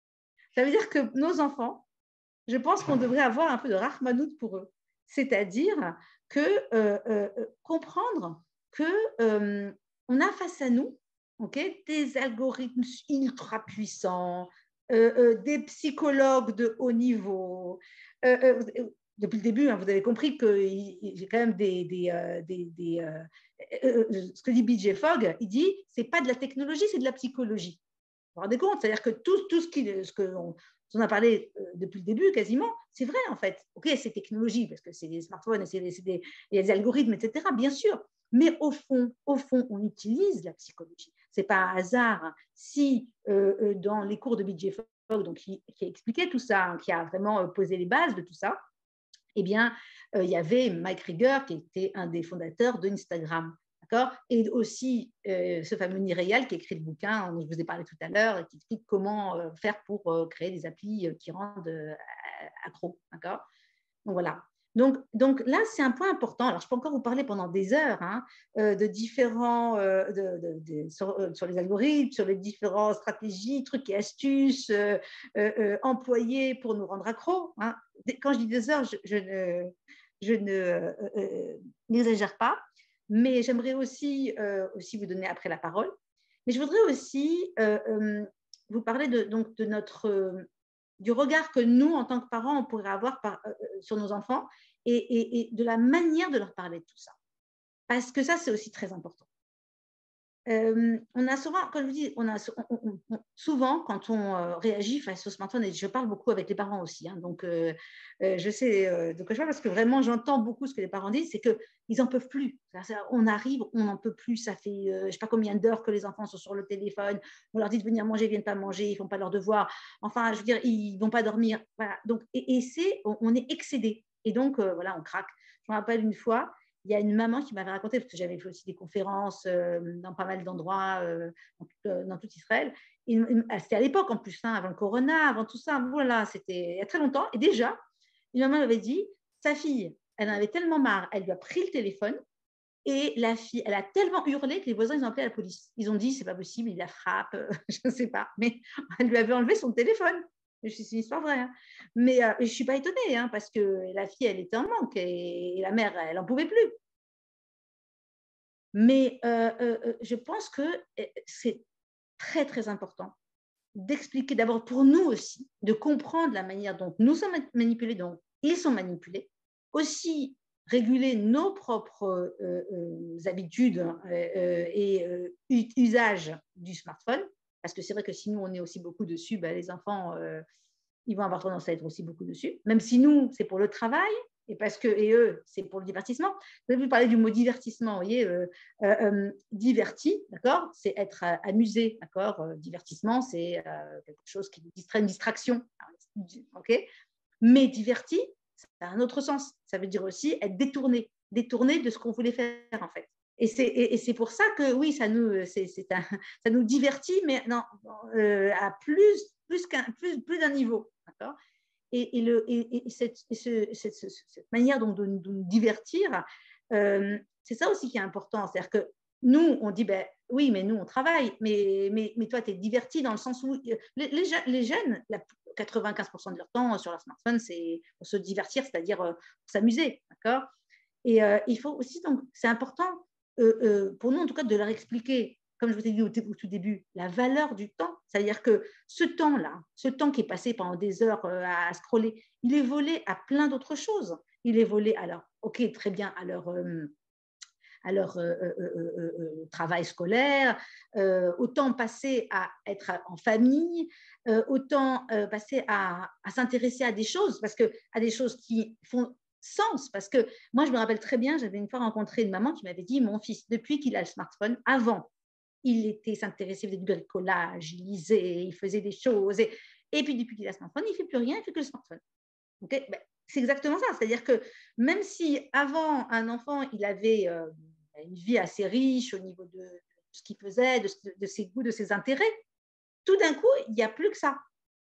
Ça veut dire que nos enfants, je pense qu'on devrait avoir un peu de Rahmanout pour eux. C'est-à-dire que euh, euh, comprendre qu'on euh, a face à nous okay, des algorithmes ultra puissants, euh, euh, des psychologues de haut niveau. Euh, euh, depuis le début, hein, vous avez compris que j'ai quand même des... des, euh, des, des euh, euh, ce que dit B J Fogg, il dit, c'est pas de la technologie, c'est de la psychologie. Vous vous rendez compte? C'est-à-dire que tout, tout ce, qui, ce qu'on on a parlé euh, depuis le début quasiment, c'est vrai en fait. Ok, c'est technologie, parce que c'est des smartphones, c'est des, c'est des, des algorithmes, et cetera, bien sûr. Mais au fond, au fond, on utilise la psychologie. C'est pas un hasard si euh, euh, dans les cours de B J Fogg, donc qui, qui a expliqué tout ça, hein, qui a vraiment posé les bases de tout ça, eh bien, euh, il y avait Mike Rieger qui était un des fondateurs d'Instagram. Et aussi euh, ce fameux Nireal qui a écrit le bouquin dont je vous ai parlé tout à l'heure et qui explique comment euh, faire pour euh, créer des applis euh, qui rendent euh, accro. Donc voilà. Donc, donc là, c'est un point important. Alors, je peux encore vous parler pendant des heures hein, euh, de différents, euh, de, de, de, sur, euh, sur les algorithmes, sur les différentes stratégies, trucs et astuces euh, euh, employés pour nous rendre accros. Hein. Quand je dis des heures, je, je ne, je ne euh, euh, n'exagère pas. Mais j'aimerais aussi, euh, aussi vous donner après la parole. Mais je voudrais aussi euh, euh, vous parler de, donc, de notre, euh, du regard que nous, en tant que parents, on pourrait avoir par, euh, sur nos enfants et, et, et de la manière de leur parler de tout ça. Parce que ça, c'est aussi très important. Euh, on a souvent, comme je vous dis, on a on, on, souvent quand on euh, réagit face au smartphone, et je parle beaucoup avec les parents aussi, hein, donc euh, euh, je sais euh, de quoi je parle parce que vraiment j'entends beaucoup ce que les parents disent, c'est qu'ils n'en peuvent plus. On arrive, on n'en peut plus, ça fait euh, je ne sais pas combien d'heures que les enfants sont sur le téléphone, on leur dit de venir manger, ils ne viennent pas manger, ils ne font pas leurs devoirs, enfin je veux dire, ils ne vont pas dormir. Voilà. Donc, et, et c'est, on, on est excédé, et donc euh, voilà, on craque. Je me rappelle une fois, il y a une maman qui m'avait raconté, parce que j'avais fait aussi des conférences euh, dans pas mal d'endroits euh, dans, dans tout Israël. C'était à l'époque en plus, hein, avant le corona, avant tout ça. Voilà, c'était il y a très longtemps. Et déjà, une maman m'avait dit, sa fille, elle en avait tellement marre, elle lui a pris le téléphone et la fille, elle a tellement hurlé que les voisins, ils ont appelé la police. Ils ont dit, c'est pas possible, il la frappe, euh, je ne sais pas. Mais elle lui avait enlevé son téléphone. C'est une histoire vraie. Hein. Mais euh, je ne suis pas étonnée, hein, parce que la fille, elle était en manque et, et la mère, elle n'en pouvait plus. Mais euh, euh, je pense que c'est très, très important d'expliquer d'abord pour nous aussi, de comprendre la manière dont nous sommes manipulés, dont ils sont manipulés, aussi réguler nos propres euh, euh, habitudes euh, et euh, usages du smartphone, parce que c'est vrai que si nous, on est aussi beaucoup dessus, ben, les enfants, euh, ils vont avoir tendance à être aussi beaucoup dessus, même si nous, c'est pour le travail, Et parce que, et eux, c'est pour le divertissement. Vous avez vu parler du mot divertissement, vous voyez, euh, euh, euh, diverti, d'accord, c'est être euh, amusé, d'accord, euh, divertissement, c'est euh, quelque chose qui nous distrait, une distraction, ok. Mais diverti, ça a un autre sens. Ça veut dire aussi être détourné, détourné de ce qu'on voulait faire, en fait. Et c'est, et, et c'est pour ça que, oui, ça nous, c'est, c'est un, ça nous divertit, mais non, euh, à plus, plus, qu'un, plus, plus d'un niveau, d'accord. Et, et, le, et, et cette, ce, cette, cette, manière donc de, de nous divertir, euh, c'est ça aussi qui est important. C'est-à-dire que nous, on dit, ben, oui, mais nous, on travaille, mais, mais, mais toi, tu es diverti dans le sens où les, les, les jeunes, la, quatre-vingt-quinze pour cent de leur temps sur leur smartphone, c'est pour se divertir, c'est-à-dire euh, pour s'amuser, d'accord. Et euh, il faut aussi, donc, c'est important euh, euh, pour nous, en tout cas, de leur expliquer, comme je vous ai dit au, au tout début, la valeur du temps. C'est-à-dire que ce temps-là, ce temps qui est passé pendant des heures euh, à scroller, il est volé à plein d'autres choses. Il est volé, alors, ok, très bien, à leur, euh, à leur euh, euh, euh, euh, travail scolaire, euh, autant passer à être en famille, euh, autant euh, passer à, à s'intéresser à des choses, parce que à des choses qui font sens. Parce que moi, je me rappelle très bien, j'avais une fois rencontré une maman qui m'avait dit, mon fils, depuis qu'il a le smartphone, avant, il était s'intéressait, il faisait du bricolage, il lisait, il faisait des choses, et, et puis depuis qu'il a le smartphone, il ne fait plus rien, il fait que le smartphone. Okay, ben, c'est exactement ça, c'est-à-dire que même si avant un enfant, il avait euh, une vie assez riche au niveau de, de ce qu'il faisait, de, de ses goûts, de ses intérêts, tout d'un coup, il n'y a plus que ça.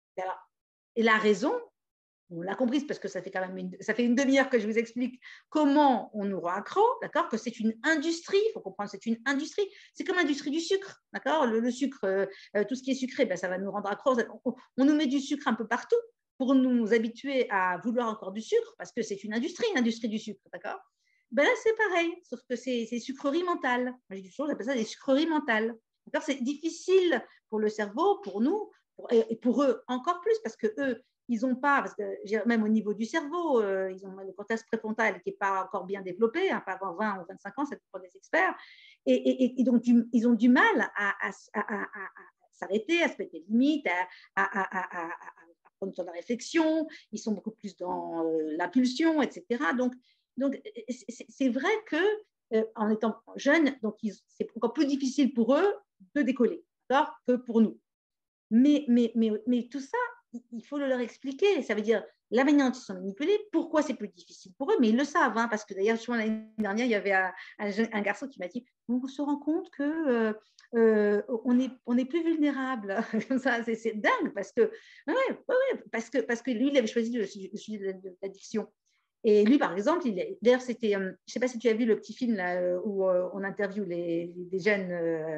Et la raison, on l'a comprise parce que ça fait quand même une, ça fait une demi-heure que je vous explique comment on nous rend accro, d'accord, que c'est une industrie, il faut comprendre, c'est une industrie, c'est comme l'industrie du sucre, d'accord, le, le sucre, euh, tout ce qui est sucré, ben, ça va nous rendre accro, on, on nous met du sucre un peu partout pour nous habituer à vouloir encore du sucre, parce que c'est une industrie, l'industrie du sucre, d'accord. Ben là, c'est pareil, sauf que c'est, c'est sucrerie mentale. Moi, j'ai toujours, j'appelle ça des sucreries mentales. D'accord, c'est difficile pour le cerveau, pour nous, pour, et pour eux encore plus, parce que eux, ils n'ont pas, parce que même au niveau du cerveau, euh, ils ont le cortex préfrontal qui n'est pas encore bien développé, hein, pas avant vingt ou vingt-cinq ans, c'est pour les experts, et, et, et donc du, ils ont du mal à, à, à, à, à s'arrêter, à se mettre des limites, à, à, à, à, à prendre le temps de la réflexion, ils sont beaucoup plus dans euh, l'impulsion, et cetera. Donc, donc c'est, c'est vrai que euh, en étant jeunes, donc ils, c'est encore plus difficile pour eux de décoller, d'accord, que pour nous. Mais, mais, mais, mais tout ça, il faut le leur expliquer. Ça veut dire la manière dont ils sont manipulés, pourquoi c'est plus difficile pour eux, mais ils le savent, hein, parce que d'ailleurs, l'année dernière, il y avait un, un, un garçon qui m'a dit, on se rend compte que euh, euh, on est, on est plus vulnérable. Comme ça, c'est, c'est dingue, parce que, ouais, ouais, ouais, parce que, parce que lui, il avait choisi le sujet de l'addiction. Et lui, par exemple, il est, d'ailleurs, c'était, euh, je ne sais pas si tu as vu le petit film là, où euh, on interviewe les, les jeunes. Euh,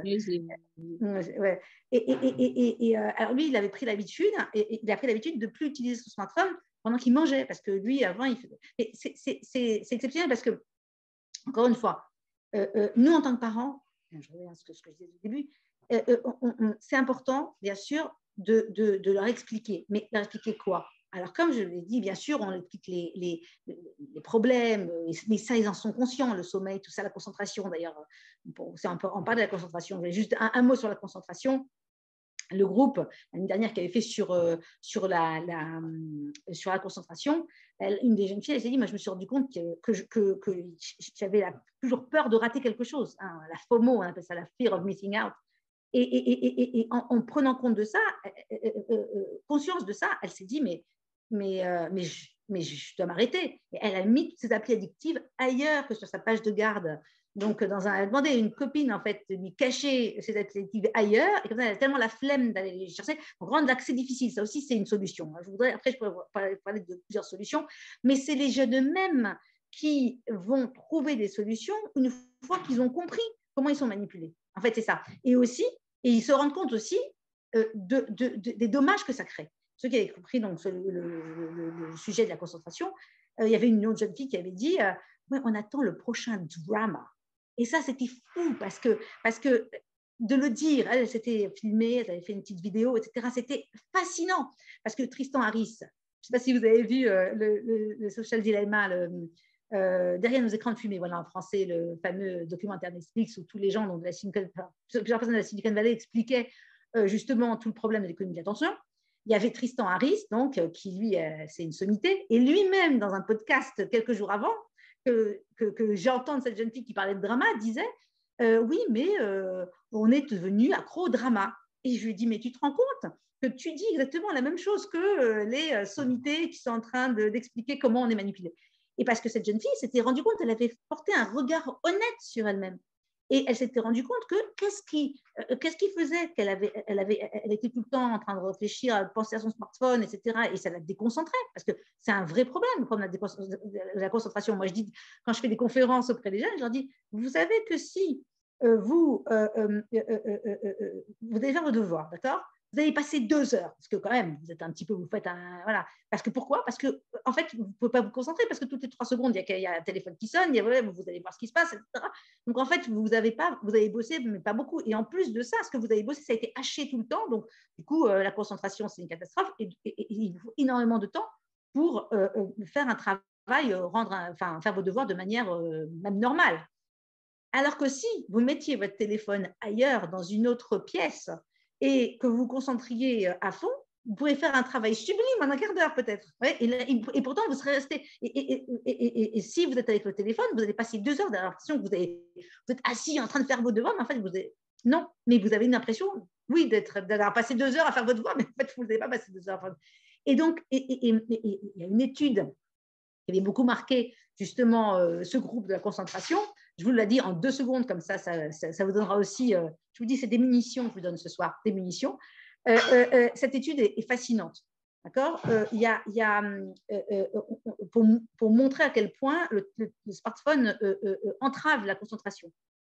ouais. Et, et, et, et, et euh, alors lui, il avait pris l'habitude, et, et il a pris l'habitude de ne plus utiliser son smartphone pendant qu'il mangeait, parce que lui, avant, il faisait. Et c'est, c'est, c'est, c'est exceptionnel parce que, encore une fois, euh, euh, nous, en tant que parents, je reviens à ce que, ce que je disais au début, euh, euh, on, on, c'est important, bien sûr, de, de, de leur expliquer. Mais leur expliquer quoi? Alors, comme je l'ai dit, bien sûr, on explique les, les, les problèmes, mais ça, ils en sont conscients, le sommeil, tout ça, la concentration. D'ailleurs, on, on parle de la concentration. Je vais juste un, un mot sur la concentration. Le groupe, l'année dernière, qui avait fait sur, euh, sur, la, la, sur la concentration, elle, une des jeunes filles, elle s'est dit, moi, je me suis rendu compte que, que, que, que j'avais la, toujours peur de rater quelque chose. Hein, la FOMO, on appelle ça la fear of missing out. Et, et, et, et, et en, en prenant compte de ça, euh, euh, euh, conscience de ça, elle s'est dit, mais mais, euh, mais, je, mais je dois m'arrêter. Et elle a mis toutes ses applis addictives ailleurs que sur sa page de garde. Donc, dans un, elle a demandé à une copine, en fait, de lui cacher ses applis addictives ailleurs. Et comme ça, elle a tellement la flemme d'aller les chercher, pour rendre l'accès difficile. Ça aussi, c'est une solution. Je voudrais, après, je pourrais parler de plusieurs solutions. Mais c'est les jeunes eux-mêmes qui vont trouver des solutions une fois qu'ils ont compris comment ils sont manipulés. En fait, c'est ça. Et aussi, et ils se rendent compte aussi euh, de, de, de, des dommages que ça crée. Ceux qui avaient compris donc, le, le, le, le sujet de la concentration, euh, il y avait une autre jeune fille qui avait dit euh, ouais, on attend le prochain drama. Et ça, c'était fou parce que, parce que de le dire, elle s'était filmée, elle avait fait une petite vidéo, et cetera. C'était fascinant parce que Tristan Harris, je ne sais pas si vous avez vu euh, le, le, le Social Dilemma, le, euh, derrière nos écrans de fumée, voilà en français, le fameux documentaire Netflix où tous les gens, donc, de la Silicon, plusieurs personnes de la Silicon Valley expliquaient euh, justement tout le problème de l'économie de l'attention. il y avait Tristan Harris, donc, qui lui, c'est une sommité, et lui-même, dans un podcast quelques jours avant, que, que, que j'entends cette jeune fille qui parlait de drama, disait euh, oui, mais euh, on est devenu accro au drama. Et je lui dis, mais tu te rends compte que tu dis exactement la même chose que euh, les sommités qui sont en train de, d'expliquer comment on est manipulé. Et parce que cette jeune fille s'était rendue compte, elle avait porté un regard honnête sur elle-même. Et elle s'était rendue compte que qu'est-ce qui, euh, qu'est-ce qui faisait qu'elle avait, elle avait, elle était tout le temps en train de réfléchir, à penser à son smartphone, et cetera. Et ça la déconcentrait, parce que c'est un vrai problème, le problème de la concentration. Moi, je dis, quand je fais des conférences auprès des jeunes, je leur dis, vous savez que si euh, vous, euh, euh, euh, euh, euh, euh, vous allez faire vos devoirs, d'accord ? Vous allez passer deux heures, parce que quand même, vous êtes un petit peu, vous faites un, voilà. Parce que pourquoi ? Parce que, en fait, vous ne pouvez pas vous concentrer, parce que toutes les trois secondes, il y a, il y a un téléphone qui sonne, il y a, ouais, vous allez voir ce qui se passe, et cetera. Donc, en fait, vous avez pas, vous avez bossé, mais pas beaucoup. Et en plus de ça, ce que vous avez bossé, ça a été haché tout le temps. Donc, du coup, euh, la concentration, c'est une catastrophe. Et, et, et, il faut énormément de temps pour euh, faire un travail, euh, rendre un, enfin, faire vos devoirs de manière euh, même normale. Alors que si vous mettiez votre téléphone ailleurs, dans une autre pièce, et que vous vous concentriez à fond, vous pouvez faire un travail sublime en un quart d'heure peut-être. Ouais, et, et pourtant, vous serez resté. Et, et, et, et, et si vous êtes avec le téléphone, vous allez passer deux heures, vous avez l'impression que vous, avez, vous êtes assis en train de faire vos devoirs, mais en fait, vous avez, non, mais vous avez une impression, oui, d'être, d'avoir passé deux heures à faire votre devoir, mais en fait, vous n'avez pas passé deux heures. Et donc, il y a une étude qui avait beaucoup marqué justement euh, ce groupe de la concentration. Je vous l'ai dit en deux secondes, comme ça, ça, ça, ça vous donnera aussi, euh, je vous dis, c'est des munitions que je vous donne ce soir, des munitions. Euh, euh, euh, cette étude est, est fascinante. D'accord ? euh, y a, y a, euh, euh, pour, pour montrer à quel point le, le, le smartphone euh, euh, entrave la concentration.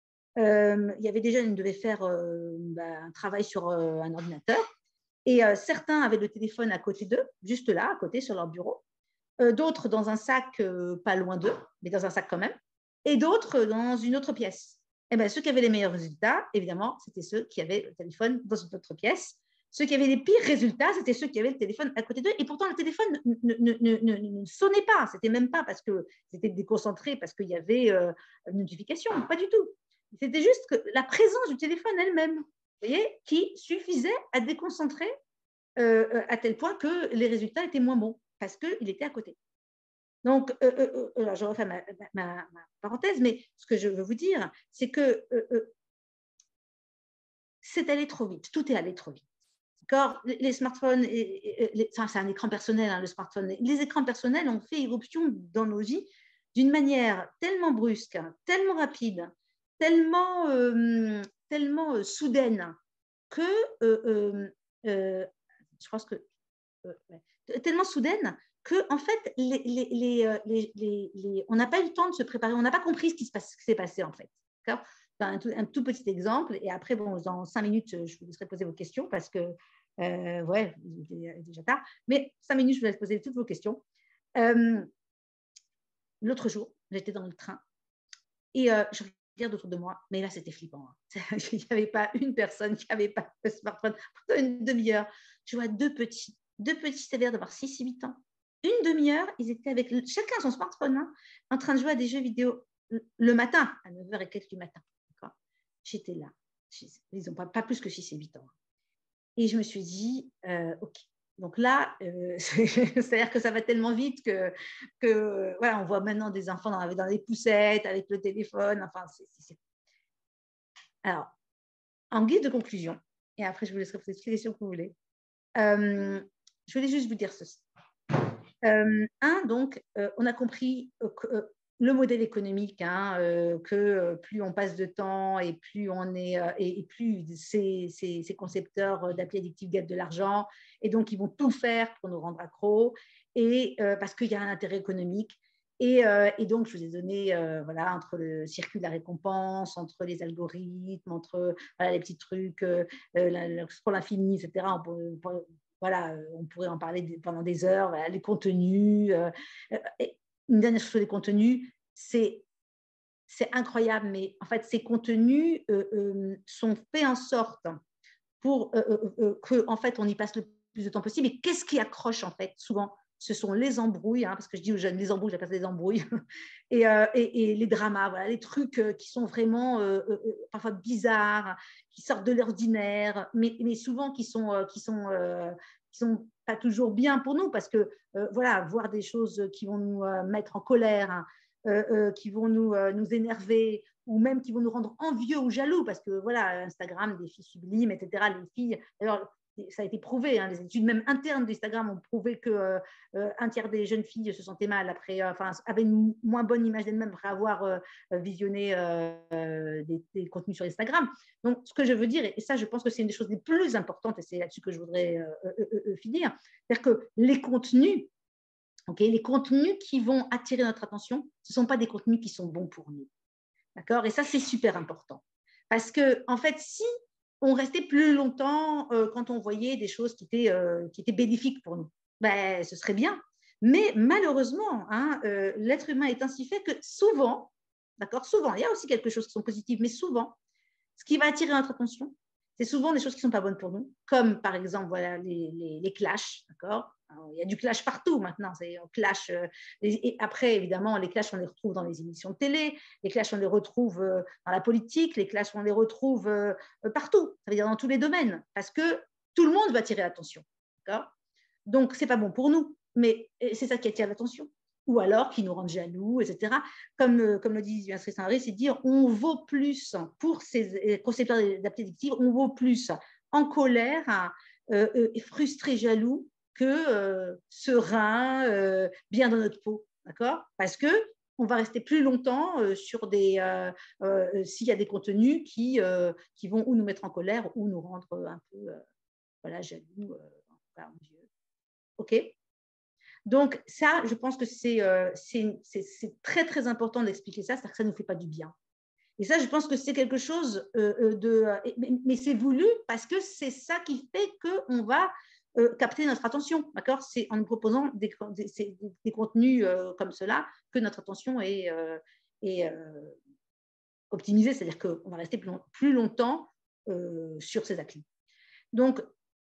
Euh, il y avait déjà, ils devaient faire euh, bah, un travail sur euh, un ordinateur, et euh, certains avaient le téléphone à côté d'eux, juste là, à côté, sur leur bureau. Euh, d'autres dans un sac euh, pas loin d'eux, mais dans un sac quand même, et d'autres dans une autre pièce. Et bien, ceux qui avaient les meilleurs résultats, évidemment, c'était ceux qui avaient le téléphone dans une autre pièce. Ceux qui avaient les pires résultats, c'était ceux qui avaient le téléphone à côté d'eux. Et pourtant, le téléphone ne, ne, ne, ne, ne sonnait pas. C'était même pas parce que c'était déconcentré, parce qu'il y avait euh, une notification. Pas du tout. C'était juste que la présence du téléphone elle-même, vous voyez, qui suffisait à déconcentrer euh, à tel point que les résultats étaient moins bons, parce qu'il était à côté. Donc, euh, euh, alors je refais ma, ma, ma parenthèse, mais ce que je veux vous dire, c'est que euh, euh, c'est allé trop vite, tout est allé trop vite. D'accord ? Les, les smartphones, et, et, les, enfin, c'est un écran personnel, hein, le smartphone. Les écrans personnels ont fait irruption dans nos vies d'une manière tellement brusque, tellement rapide, tellement, euh, tellement euh, soudaine, que, euh, euh, euh, je pense que, euh, ouais, tellement soudaine, que en fait, les, les, les, les, les, les, on n'a pas eu le temps de se préparer, on n'a pas compris ce qui s'est passé en fait. D'accord ? Un tout, un tout petit exemple, et après, bon, dans cinq minutes, je vous laisserai poser vos questions parce que, euh, ouais, il est déjà tard, mais cinq minutes, je vous laisse poser toutes vos questions. Euh, L'autre jour, j'étais dans le train et euh, je regarde autour de moi, mais là, c'était flippant. Hein. Il n'y avait pas une personne qui n'avait pas de smartphone pendant une demi-heure. Je vois deux petits, deux petits sévères d'avoir six et huit ans. Une demi-heure, ils étaient avec chacun son smartphone, hein, en train de jouer à des jeux vidéo le matin, à neuf heures et quelques du matin. J'étais là. Ils n'ont pas, pas plus que six et huit ans. Et je me suis dit, euh, OK. Donc là, euh, c'est-à-dire que ça va tellement vite que, que voilà, on voit maintenant des enfants dans, dans les poussettes, avec le téléphone. Enfin, c'est, c'est... Alors, en guise de conclusion, et après je vous laisserai poser toutes les questions que vous voulez, euh, je voulais juste vous dire ceci. Euh, un, donc, euh, on a compris que euh, le modèle économique, hein, euh, que plus on passe de temps et plus on est euh, et, et plus ces, ces, ces concepteurs d'appli addictifs gagnent de l'argent, et donc ils vont tout faire pour nous rendre accros, et euh, parce qu'il y a un intérêt économique. Et, euh, et donc, je vous ai donné, euh, voilà, entre le circuit de la récompense, entre les algorithmes, entre voilà, les petits trucs, euh, le scroll infini, et cetera. On peut, on peut, voilà, on pourrait en parler pendant des heures. Voilà, les contenus. Euh, et une dernière chose sur les contenus, c'est, c'est incroyable, mais en fait, ces contenus euh, euh, sont faits en sorte pour euh, euh, euh, que, en fait, on y passe le plus de temps possible. Et qu'est-ce qui accroche, en fait, souvent? Ce sont les embrouilles, hein, parce que je dis aux jeunes, les embrouilles, j'appelle ça des embrouilles, et, euh, et, et les dramas, voilà, les trucs euh, qui sont vraiment euh, euh, parfois bizarres, qui sortent de l'ordinaire, mais, mais souvent qui sont, euh, qui sont, euh, qui sont pas toujours bien pour nous, parce que euh, voilà, voir des choses qui vont nous euh, mettre en colère, hein, euh, euh, qui vont nous, euh, nous énerver, ou même qui vont nous rendre envieux ou jaloux, parce que voilà, Instagram, des filles sublimes, et cetera. Les filles, d'ailleurs, ça a été prouvé, hein, les études même internes d'Instagram ont prouvé que euh, euh, un tiers des jeunes filles se sentaient mal après, euh, enfin, avaient une moins bonne image d'elles-mêmes après avoir euh, visionné euh, des, des contenus sur Instagram. Donc, ce que je veux dire, et ça, je pense que c'est une des choses les plus importantes, et c'est là-dessus que je voudrais euh, euh, euh, finir, c'est-à-dire que les contenus, okay, les contenus qui vont attirer notre attention, ce ne sont pas des contenus qui sont bons pour nous. D'accord? Et ça, c'est super important. Parce que, en fait, si on restait plus longtemps euh, quand on voyait des choses qui étaient, euh, qui étaient bénéfiques pour nous, ben, ce serait bien. Mais malheureusement, hein, euh, l'être humain est ainsi fait que souvent, d'accord, souvent, il y a aussi quelque chose qui sont positifs, mais souvent, ce qui va attirer notre attention, c'est souvent des choses qui ne sont pas bonnes pour nous, comme par exemple voilà, les, les, les clashs, d'accord? Il y a du clash partout maintenant, c'est un clash. Euh, et après, évidemment, les clashs, on les retrouve dans les émissions de télé, les clashs, on les retrouve euh, dans la politique, les clashs, on les retrouve euh, partout, ça veut dire dans tous les domaines, parce que tout le monde va attirer l'attention, d'accord? Donc, ce n'est pas bon pour nous, mais c'est ça qui attire l'attention. Ou alors qui nous rendent jaloux, et cetera. Comme, euh, comme le dit Vincent Saint-Henri, c'est dire on vaut plus, pour ces concepteurs d'appli addictifs, on vaut plus en colère, euh, euh, frustré, jaloux, que euh, serein, euh, bien dans notre peau, d'accord? Parce que on va rester plus longtemps euh, sur des, euh, euh, s'il y a des contenus qui, euh, qui vont ou nous mettre en colère ou nous rendre un peu, euh, voilà, jaloux, euh, envieux. OK? Donc, ça, je pense que c'est euh, très, très important d'expliquer ça, c'est-à-dire que ça ne nous fait pas du bien. Et ça, je pense que c'est quelque chose euh, de… Mais, mais c'est voulu parce que c'est ça qui fait qu'on va euh, capter notre attention, d'accord? C'est en nous proposant des, des, des contenus euh, comme cela que notre attention est, euh, est euh, optimisée, c'est-à-dire qu'on va rester plus, long, plus longtemps euh, sur ces applis. Donc,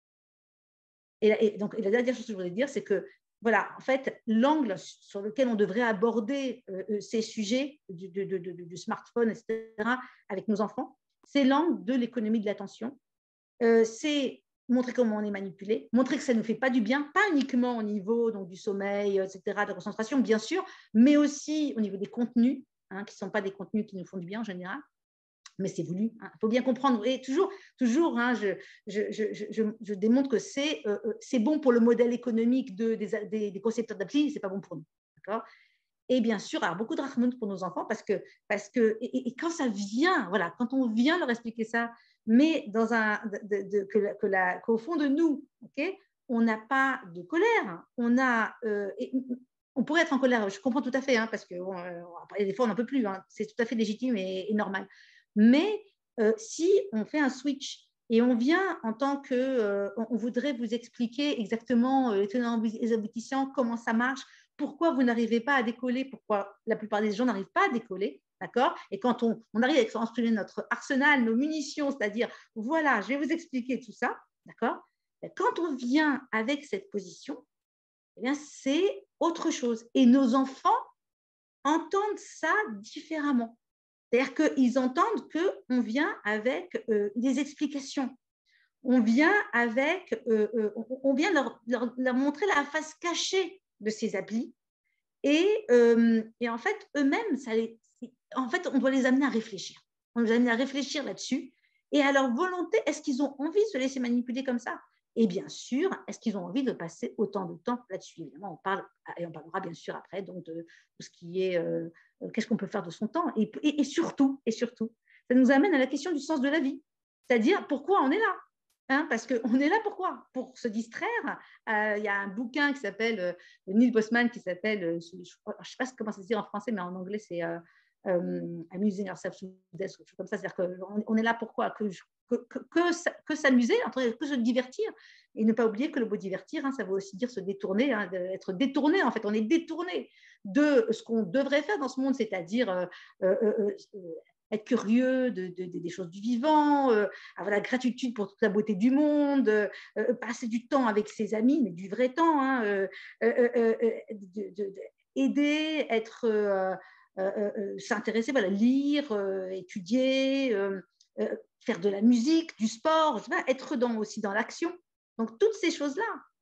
et, et, donc, et la dernière chose que je voudrais dire, c'est que voilà, en fait, l'angle sur lequel on devrait aborder euh, ces sujets du, du, du, du smartphone, et cetera, avec nos enfants, c'est l'angle de l'économie de l'attention. Euh, c'est montrer comment on est manipulé, montrer que ça ne nous fait pas du bien, pas uniquement au niveau donc, du sommeil, et cetera, de la concentration, bien sûr, mais aussi au niveau des contenus, hein, qui ne sont pas des contenus qui nous font du bien en général. Mais c'est voulu. Il hein. faut bien comprendre. Et toujours, toujours hein, je, je, je, je, je démontre que c'est euh, bon pour le modèle économique de, des, des, des concepteurs d'appli, ce n'est pas bon pour nous. D'accord? Et bien sûr, alors beaucoup de rahmoun pour nos enfants parce que, parce que et, et quand ça vient, voilà, quand on vient leur expliquer ça, mais dans un, de, de, que, que la, qu'au fond de nous, okay, on n'a pas de colère, on a, euh, et, on pourrait être en colère, je comprends tout à fait, hein, parce que bon, euh, des fois on n'en peut plus, hein, c'est tout à fait légitime et, et normal. Mais euh, si on fait un switch et on vient en tant que, euh, on voudrait vous expliquer exactement euh, les tenants et les aboutissants, comment ça marche, pourquoi vous n'arrivez pas à décoller, pourquoi la plupart des gens n'arrivent pas à décoller, d'accord? Et quand on, on arrive à exprimer notre arsenal, nos munitions, c'est-à-dire, voilà, je vais vous expliquer tout ça, d'accord? Quand on vient avec cette position, eh bien, c'est autre chose. Et nos enfants entendent ça différemment. C'est-à-dire qu'ils entendent qu'on vient avec euh, des explications. On vient avec, euh, euh, on vient leur, leur, leur montrer la face cachée de ces applis. Et, euh, et en fait, eux-mêmes, ça les, en fait, on doit les amener à réfléchir. On doit les amener à réfléchir là-dessus. Et à leur volonté, est-ce qu'ils ont envie de se laisser manipuler comme ça? Et bien sûr, est-ce qu'ils ont envie de passer autant de temps là-dessus? Évidemment, on parle, et on parlera bien sûr après donc de, de ce qui est, euh, qu'est-ce qu'on peut faire de son temps? Et, et, et surtout, et surtout, ça nous amène à la question du sens de la vie. C'est-à-dire, pourquoi on est là? Hein, parce qu'on est là pourquoi? Pour se distraire. Il euh, y a un bouquin qui s'appelle, euh, Neil Postman, qui s'appelle, euh, je ne sais pas comment ça se dit en français, mais en anglais, c'est euh, euh, Amusing Yourself to Death, ou quelque chose comme ça. C'est-à-dire qu'on on est là pourquoi? Que, que, que, que, que s'amuser, que se divertir. Et ne pas oublier que le mot divertir, hein, ça veut aussi dire se détourner, hein, être détourné. En fait, on est détourné de ce qu'on devrait faire dans ce monde, c'est-à-dire euh, euh, euh, être curieux de, de, de, des choses du vivant, euh, avoir la gratitude pour toute la beauté du monde, euh, euh, passer du temps avec ses amis, mais du vrai temps, hein, euh, euh, euh, de, de, de, aider, être, euh, euh, euh, s'intéresser, voilà, lire, euh, étudier, euh, euh, faire de la musique, du sport, je sais pas, être dans, aussi dans l'action. Donc, toutes ces choses-là.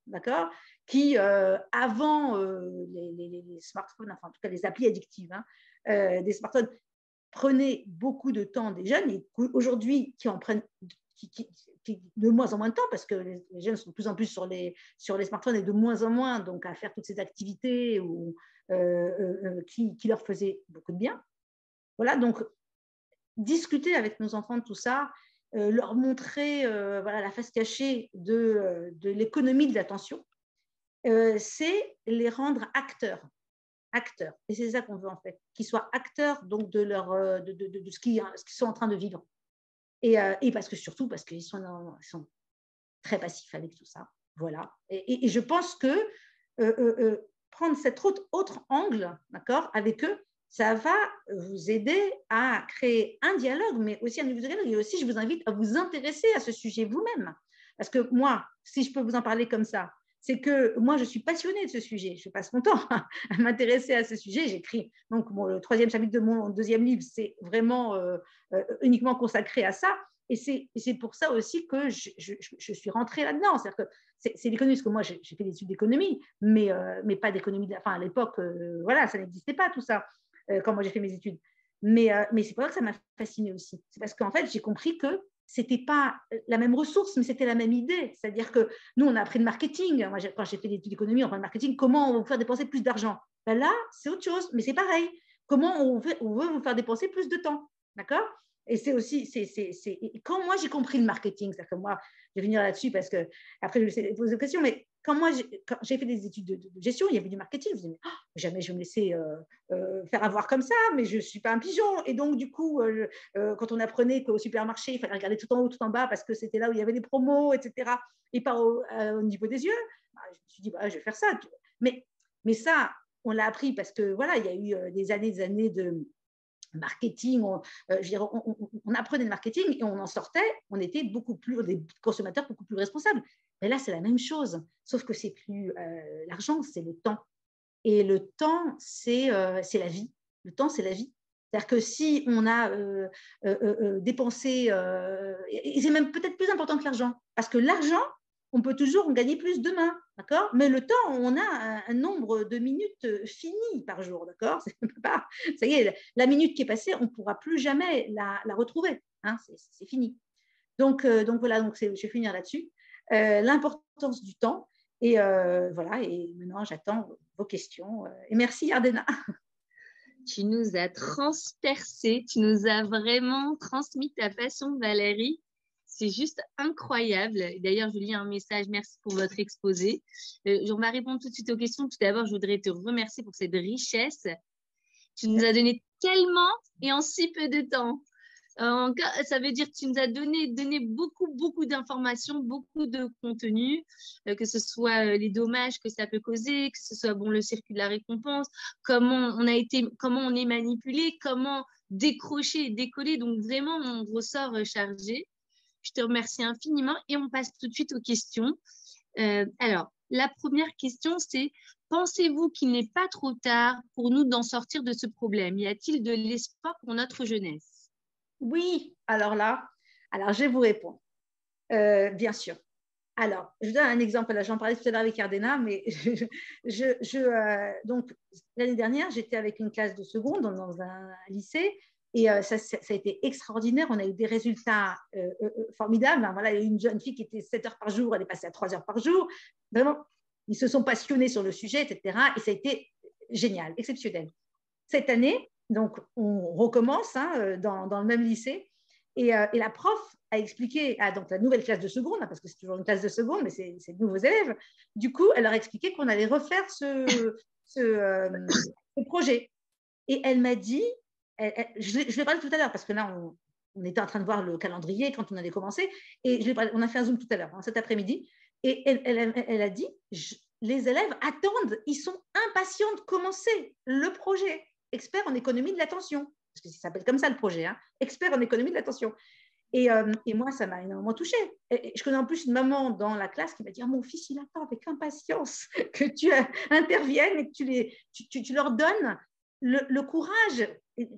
d'accord, qui, euh, avant euh, les, les, les smartphones, enfin en tout cas les applis addictives, hein, euh, des smartphones, prenaient beaucoup de temps des jeunes et aujourd'hui qui en prennent qui, qui, qui, de moins en moins de temps parce que les, les jeunes sont de plus en plus sur les, sur les smartphones et de moins en moins donc à faire toutes ces activités où, euh, euh, qui, qui leur faisaient beaucoup de bien. Voilà, donc discuter avec nos enfants de tout ça, euh, leur montrer euh, voilà, la face cachée de, de l'économie de l'attention, euh, c'est les rendre acteurs. Acteurs. Et c'est ça qu'on veut en fait, qu'ils soient acteurs donc, de, leur, de, de, de, de ce qu'ils sont en train de vivre. Et, euh, et parce que surtout, parce qu'ils sont, ils sont très passifs avec tout ça. Voilà. Et, et, et je pense que euh, euh, euh, prendre cet autre, autre angle, d'accord, avec eux, ça va vous aider à créer un dialogue, mais aussi un niveau de dialogue. Et aussi, je vous invite à vous intéresser à ce sujet vous-même. Parce que moi, si je peux vous en parler comme ça, c'est que moi, je suis passionnée de ce sujet. Je passe mon temps à m'intéresser à ce sujet. J'écris. Donc, bon, le troisième chapitre de mon deuxième livre, c'est vraiment euh, euh, uniquement consacré à ça. Et c'est pour ça aussi que je, je, je suis rentrée là-dedans. C'est-à-dire que c'est l'économie, parce que moi, j'ai fait des études d'économie, mais, euh, mais pas d'économie. Enfin, à l'époque, euh, voilà, ça n'existait pas tout ça euh, quand moi j'ai fait mes études. Mais, euh, mais c'est pour ça que ça m'a fascinée aussi. C'est parce qu'en fait, j'ai compris que c'était pas la même ressource, mais c'était la même idée. C'est-à-dire que nous, on a appris le marketing. Moi, quand j'ai fait des études d'économie, on apprend le marketing. Comment on veut faire dépenser plus d'argent? Ben là, c'est autre chose, mais c'est pareil. Comment on veut, on veut vous faire dépenser plus de temps? D'accord? Et c'est aussi, c'est, c'est, c'est... quand moi j'ai compris le marketing, c'est-à-dire que moi, je vais venir là-dessus parce que après je vais poser des questions, mais quand moi j'ai fait des études de, de, gestion, il y avait du marketing, je me disais, mais oh, jamais je vais me laisser euh, euh, faire avoir comme ça, mais je ne suis pas un pigeon. Et donc, du coup, euh, euh, quand on apprenait qu'au supermarché, il fallait regarder tout en haut, tout en bas parce que c'était là où il y avait des promos, et cetera, et pas au, euh, au niveau des yeux, bah, je me suis dit, bah, je vais faire ça. Mais, mais ça, on l'a appris parce que voilà, il y a eu euh, des années, des années de marketing, on, euh, je dirais, on, on, on apprenait le marketing et on en sortait, on était beaucoup plus, des consommateurs beaucoup plus responsables. Mais là, c'est la même chose, sauf que c'est plus euh, l'argent, c'est le temps. Et le temps, c'est euh, la vie. Le temps, c'est la vie. C'est-à-dire que si on a euh, euh, euh, dépensé, euh, et c'est même peut-être plus important que l'argent, parce que l'argent, on peut toujours en gagner plus demain, d'accord? Mais le temps, on a un, un nombre de minutes fini par jour, d'accord? Ça y est, la minute qui est passée, on ne pourra plus jamais la, la retrouver, hein? C'est fini. Donc, euh, donc voilà, donc je vais finir là-dessus. Euh, L'importance du temps, et euh, voilà, et maintenant j'attends vos questions. Et merci Yardena. Tu nous as transpercé, tu nous as vraiment transmis ta passion, Valérie. C'est juste incroyable. D'ailleurs, je lis un message. Merci pour votre exposé. Euh, on va répondre tout de suite aux questions. Tout d'abord, je voudrais te remercier pour cette richesse. Tu nous as donné tellement et en si peu de temps. Euh, ça veut dire que tu nous as donné, donné beaucoup, beaucoup d'informations, beaucoup de contenu, euh, que ce soit euh, les dommages que ça peut causer, que ce soit bon, le circuit de la récompense, comment on a été, comment on est manipulé, comment décrocher et décoller. Donc, vraiment, on ressort euh, chargé. Je te remercie infiniment et on passe tout de suite aux questions. Euh, alors, la première question, c'est pensez-vous qu'il n'est pas trop tard pour nous d'en sortir de ce problème? Y a-t-il de l'espoir pour notre jeunesse? Oui, alors là, alors je vais vous répondre. Euh, bien sûr. Alors, je vous donne un exemple. Là, j'en parlais tout à l'heure avec Ardena, mais je, je, je euh, donc l'année dernière, j'étais avec une classe de seconde dans, dans un lycée. Et euh, ça, ça, ça a été extraordinaire. On a eu des résultats euh, euh, formidables. Ben, voilà, il y a eu une jeune fille qui était sept heures par jour, elle est passée à trois heures par jour. Vraiment, ils se sont passionnés sur le sujet, et cetera. Et ça a été génial, exceptionnel. Cette année, donc, on recommence hein, dans, dans le même lycée. Et, euh, et la prof a expliqué à donc, la nouvelle classe de seconde, hein, parce que c'est toujours une classe de seconde, mais c'est de nouveaux élèves. Du coup, elle leur a expliqué qu'on allait refaire ce, ce, euh, ce projet. Et elle m'a dit, elle, elle, je, je l'ai parlé tout à l'heure, parce que là, on, on était en train de voir le calendrier quand on allait commencer, et je parlé, on a fait un Zoom tout à l'heure, hein, cet après-midi, et elle, elle, elle, a dit, je, les élèves attendent, ils sont impatients de commencer le projet. Expert en économie de l'attention, parce que ça s'appelle comme ça le projet, hein, expert en économie de l'attention. Et, euh, et moi, ça m'a énormément touchée. Et, et je connais en plus une maman dans la classe qui m'a dit, oh, mon fils, il attend avec impatience que tu euh, interviennes et que tu, les, tu, tu, tu leur donnes le, le courage.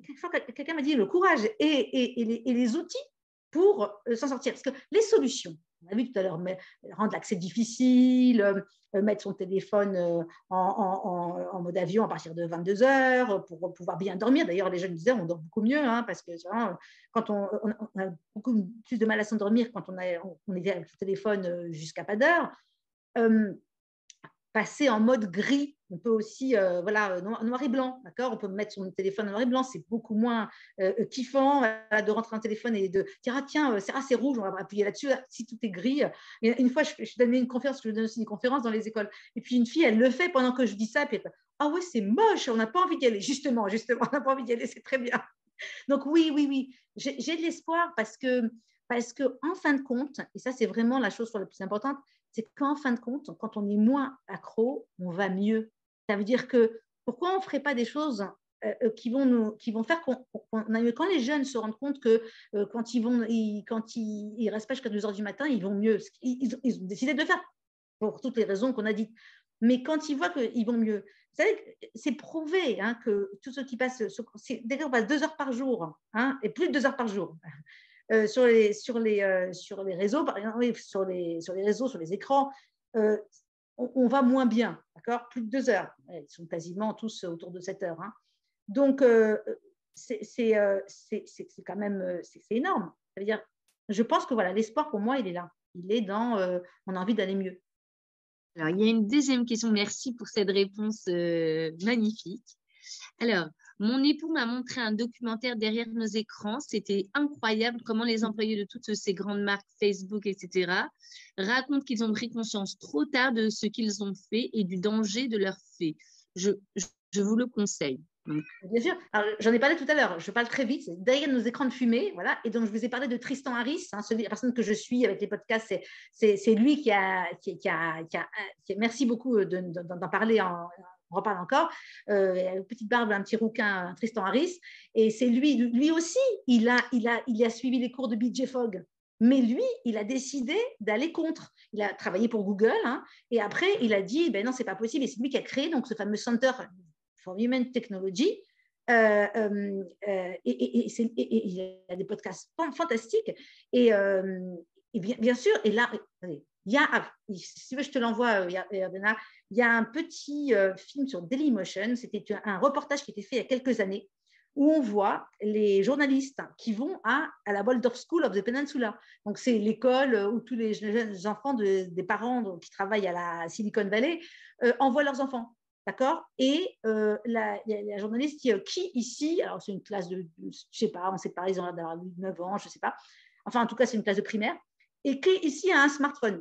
Quelqu'un m'a dit le courage et, et, et, les, et les outils pour euh, s'en sortir. Parce que les solutions, on a vu tout à l'heure, mais, rendre l'accès difficile, euh, mettre son téléphone euh, en, en, en, mode avion à partir de vingt-deux heures pour pouvoir bien dormir. D'ailleurs, les jeunes disaient on dort beaucoup mieux, hein, parce que vraiment, quand on, on, on, a beaucoup plus de mal à s'endormir quand on, a, on, on est avec le téléphone jusqu'à pas d'heure. Euh, passer en mode gris. On peut aussi, euh, voilà, noir, noir et blanc, d'accord. On peut mettre son téléphone en noir et blanc, c'est beaucoup moins euh, kiffant euh, de rentrer un téléphone et de dire ah tiens, c'est, ah, c'est rouge, on va appuyer là-dessus. Si tout est gris. Et une fois, je, je donnais une conférence, je donne aussi des conférences dans les écoles. Et puis une fille, elle le fait pendant que je dis ça, puis elle fait ah ouais, c'est moche, on n'a pas envie d'y aller. Justement, justement, on n'a pas envie d'y aller, c'est très bien. Donc oui, oui, oui, j'ai, j'ai de l'espoir parce que parce que en fin de compte, et ça c'est vraiment la chose la plus importante, c'est qu'en fin de compte, quand on est moins accro, on va mieux. Ça veut dire que pourquoi on ne ferait pas des choses euh, qui, vont nous, qui vont faire qu'on, qu'on a mieux. Quand les jeunes se rendent compte que euh, quand ils vont, ils, quand ils, ils restent pas jusqu'à deux heures du matin, ils vont mieux. Ils, ils, ils ont décidé de le faire pour toutes les raisons qu'on a dites. Mais quand ils voient qu'ils vont mieux, vous savez, c'est prouvé hein, que tous ceux qui passent, dès qu'on passe deux heures par jour, hein, et plus de deux heures par jour, Euh, sur, les, sur, les, euh, sur les réseaux, par exemple, oui, sur, les, sur les réseaux, sur les écrans, euh, on, on va moins bien, d'accord. Plus de deux heures. Ils sont quasiment tous autour de sept heures. Hein. Donc, euh, c'est, c'est, euh, c'est, c'est, c'est quand même c'est, c'est énorme. Ça veut dire, je pense que voilà, l'espoir pour moi, il est là. Il est dans, euh, on a envie d'aller mieux. Alors, il y a une deuxième question. Merci pour cette réponse euh, magnifique. Alors, mon époux m'a montré un documentaire derrière nos écrans. C'était incroyable comment les employés de toutes ces grandes marques, Facebook, et cetera, racontent qu'ils ont pris conscience trop tard de ce qu'ils ont fait et du danger de leurs faits. Je, je, je vous le conseille. Donc. Bien sûr. Alors, j'en ai parlé tout à l'heure. Je parle très vite. C'est derrière nos écrans de fumée, voilà. Et donc, je vous ai parlé de Tristan Harris, hein, celui, la personne que je suis avec les podcasts. C'est, c'est, c'est lui qui a, qui, qui a, qui a, qui a, merci beaucoup de, de, d'en parler. En, on reparle encore. Euh, une petite barbe, un petit rouquin, Tristan Harris. Et c'est lui, lui aussi, il a, il a, il a suivi les cours de B J Fogg. Mais lui, il a décidé d'aller contre. Il a travaillé pour Google, hein, et après, il a dit, ben non, c'est pas possible. Et c'est lui qui a créé donc ce fameux Center for Human Technology. Euh, euh, et, et, et, et, et il y a des podcasts fantastiques. Et, euh, et bien, bien sûr, et là, il y a, si tu veux, je te l'envoie, Yardena, il y a un petit euh, film sur Dailymotion. C'était un reportage qui a été fait il y a quelques années où on voit les journalistes qui vont à, à la Waldorf School of the Peninsula. Donc, c'est l'école où tous les jeunes enfants de, des parents donc, qui travaillent à la Silicon Valley euh, envoient leurs enfants. D'accord. Et euh, la, la, la journaliste dit qui ici, alors c'est une classe de, de je ne sais pas, on ne sait pas, ils ont l'air d'avoir neuf ans, je ne sais pas. Enfin, en tout cas, c'est une classe de primaire. Et qui ici a un smartphone?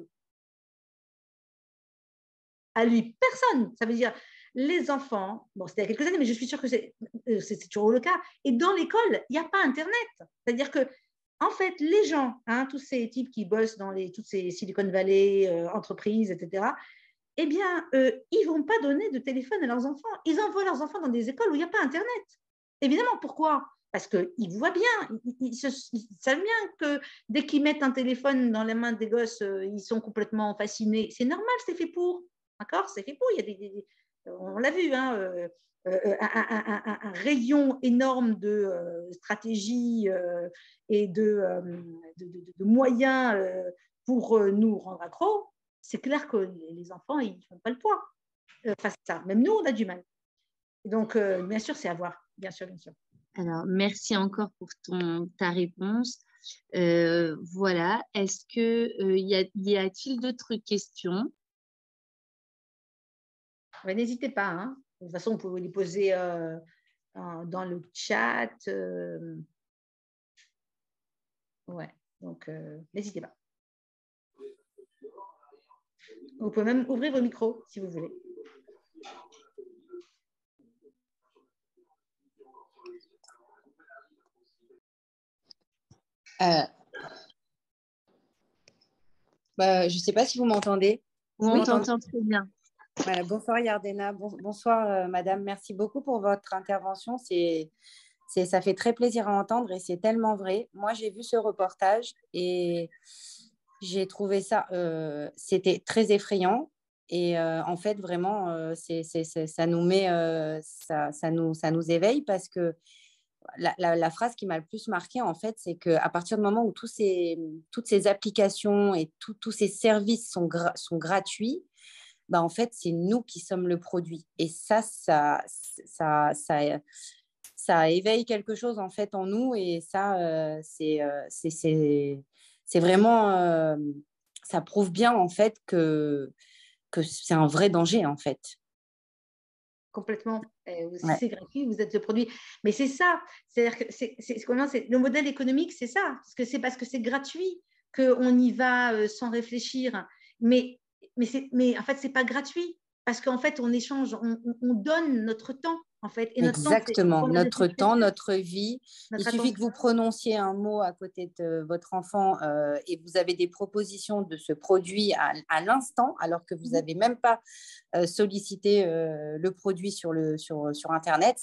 À lui, personne. Ça veut dire les enfants, bon, c'était il y a quelques années, mais je suis sûre que c'est, euh, c'est, c'est toujours le cas. Et dans l'école, il n'y a pas Internet. C'est-à-dire que, en fait, les gens, hein, tous ces types qui bossent dans les, toutes ces Silicon Valley, euh, entreprises, et cetera, eh bien, euh, ils ne vont pas donner de téléphone à leurs enfants. Ils envoient leurs enfants dans des écoles où il n'y a pas Internet. Évidemment, pourquoi? Parce qu'ils voient bien, ils, ils, se, ils, savent bien que dès qu'ils mettent un téléphone dans les mains des gosses, euh, ils sont complètement fascinés. C'est normal, c'est fait pour. D'accord? C'est fait pour. Il y a des, des, on l'a vu, hein, euh, euh, un, un, un, un rayon énorme de euh, stratégies euh, et de, euh, de, de, de moyens euh, pour euh, nous rendre accros. C'est clair que les enfants, ils ne font pas le poids euh, face à ça. Même nous, on a du mal. Et donc, euh, bien sûr, c'est à voir. Bien sûr, bien sûr. Alors, merci encore pour ton, ta réponse. Euh, voilà. Est-ce que euh, y, a, y a-t-il d'autres questions? Ouais, n'hésitez pas. Hein. De toute façon, vous pouvez les poser euh, dans le chat. Euh... Ouais, donc euh, n'hésitez pas. Vous pouvez même ouvrir vos micros si vous voulez. Euh... Bah, je ne sais pas si vous m'entendez. Oui, on t'entend très bien. Voilà, bonsoir Yardena, bon, bonsoir euh, madame, merci beaucoup pour votre intervention. C'est, c'est, ça fait très plaisir à entendre et c'est tellement vrai. Moi, j'ai vu ce reportage et j'ai trouvé ça, euh, c'était très effrayant. Et euh, en fait, vraiment, euh, c'est, c'est, c'est, ça nous met, euh, ça, ça, nous, ça nous éveille parce que la, la, la phrase qui m'a le plus marquée, en fait, c'est qu'à partir du moment où tous ces, toutes ces applications et tout, tous ces services sont, gra sont gratuits, bah, en fait, c'est nous qui sommes le produit. Et ça, ça, ça, ça, ça éveille quelque chose, en fait, en nous. Et ça, euh, c'est euh, c'est vraiment… Euh, ça prouve bien, en fait, que, que c'est un vrai danger, en fait. Complètement. Euh, si Ouais. c'est gratuit, vous êtes le produit. Mais c'est ça. C'est-à-dire que c'est, c'est, c'est, le modèle économique, c'est ça. Parce que c'est parce que c'est gratuit qu'on y va euh, sans réfléchir. Mais, mais, mais en fait, ce n'est pas gratuit. Parce qu'en fait, on échange, on, on donne notre temps. En fait, et notre Exactement, temps, notre temps, notre vie. Notre Il suffit attention. que vous prononciez un mot à côté de votre enfant euh, et vous avez des propositions de ce produit à, à l'instant, alors que vous n'avez même pas euh, sollicité euh, le produit sur, le, sur, sur Internet.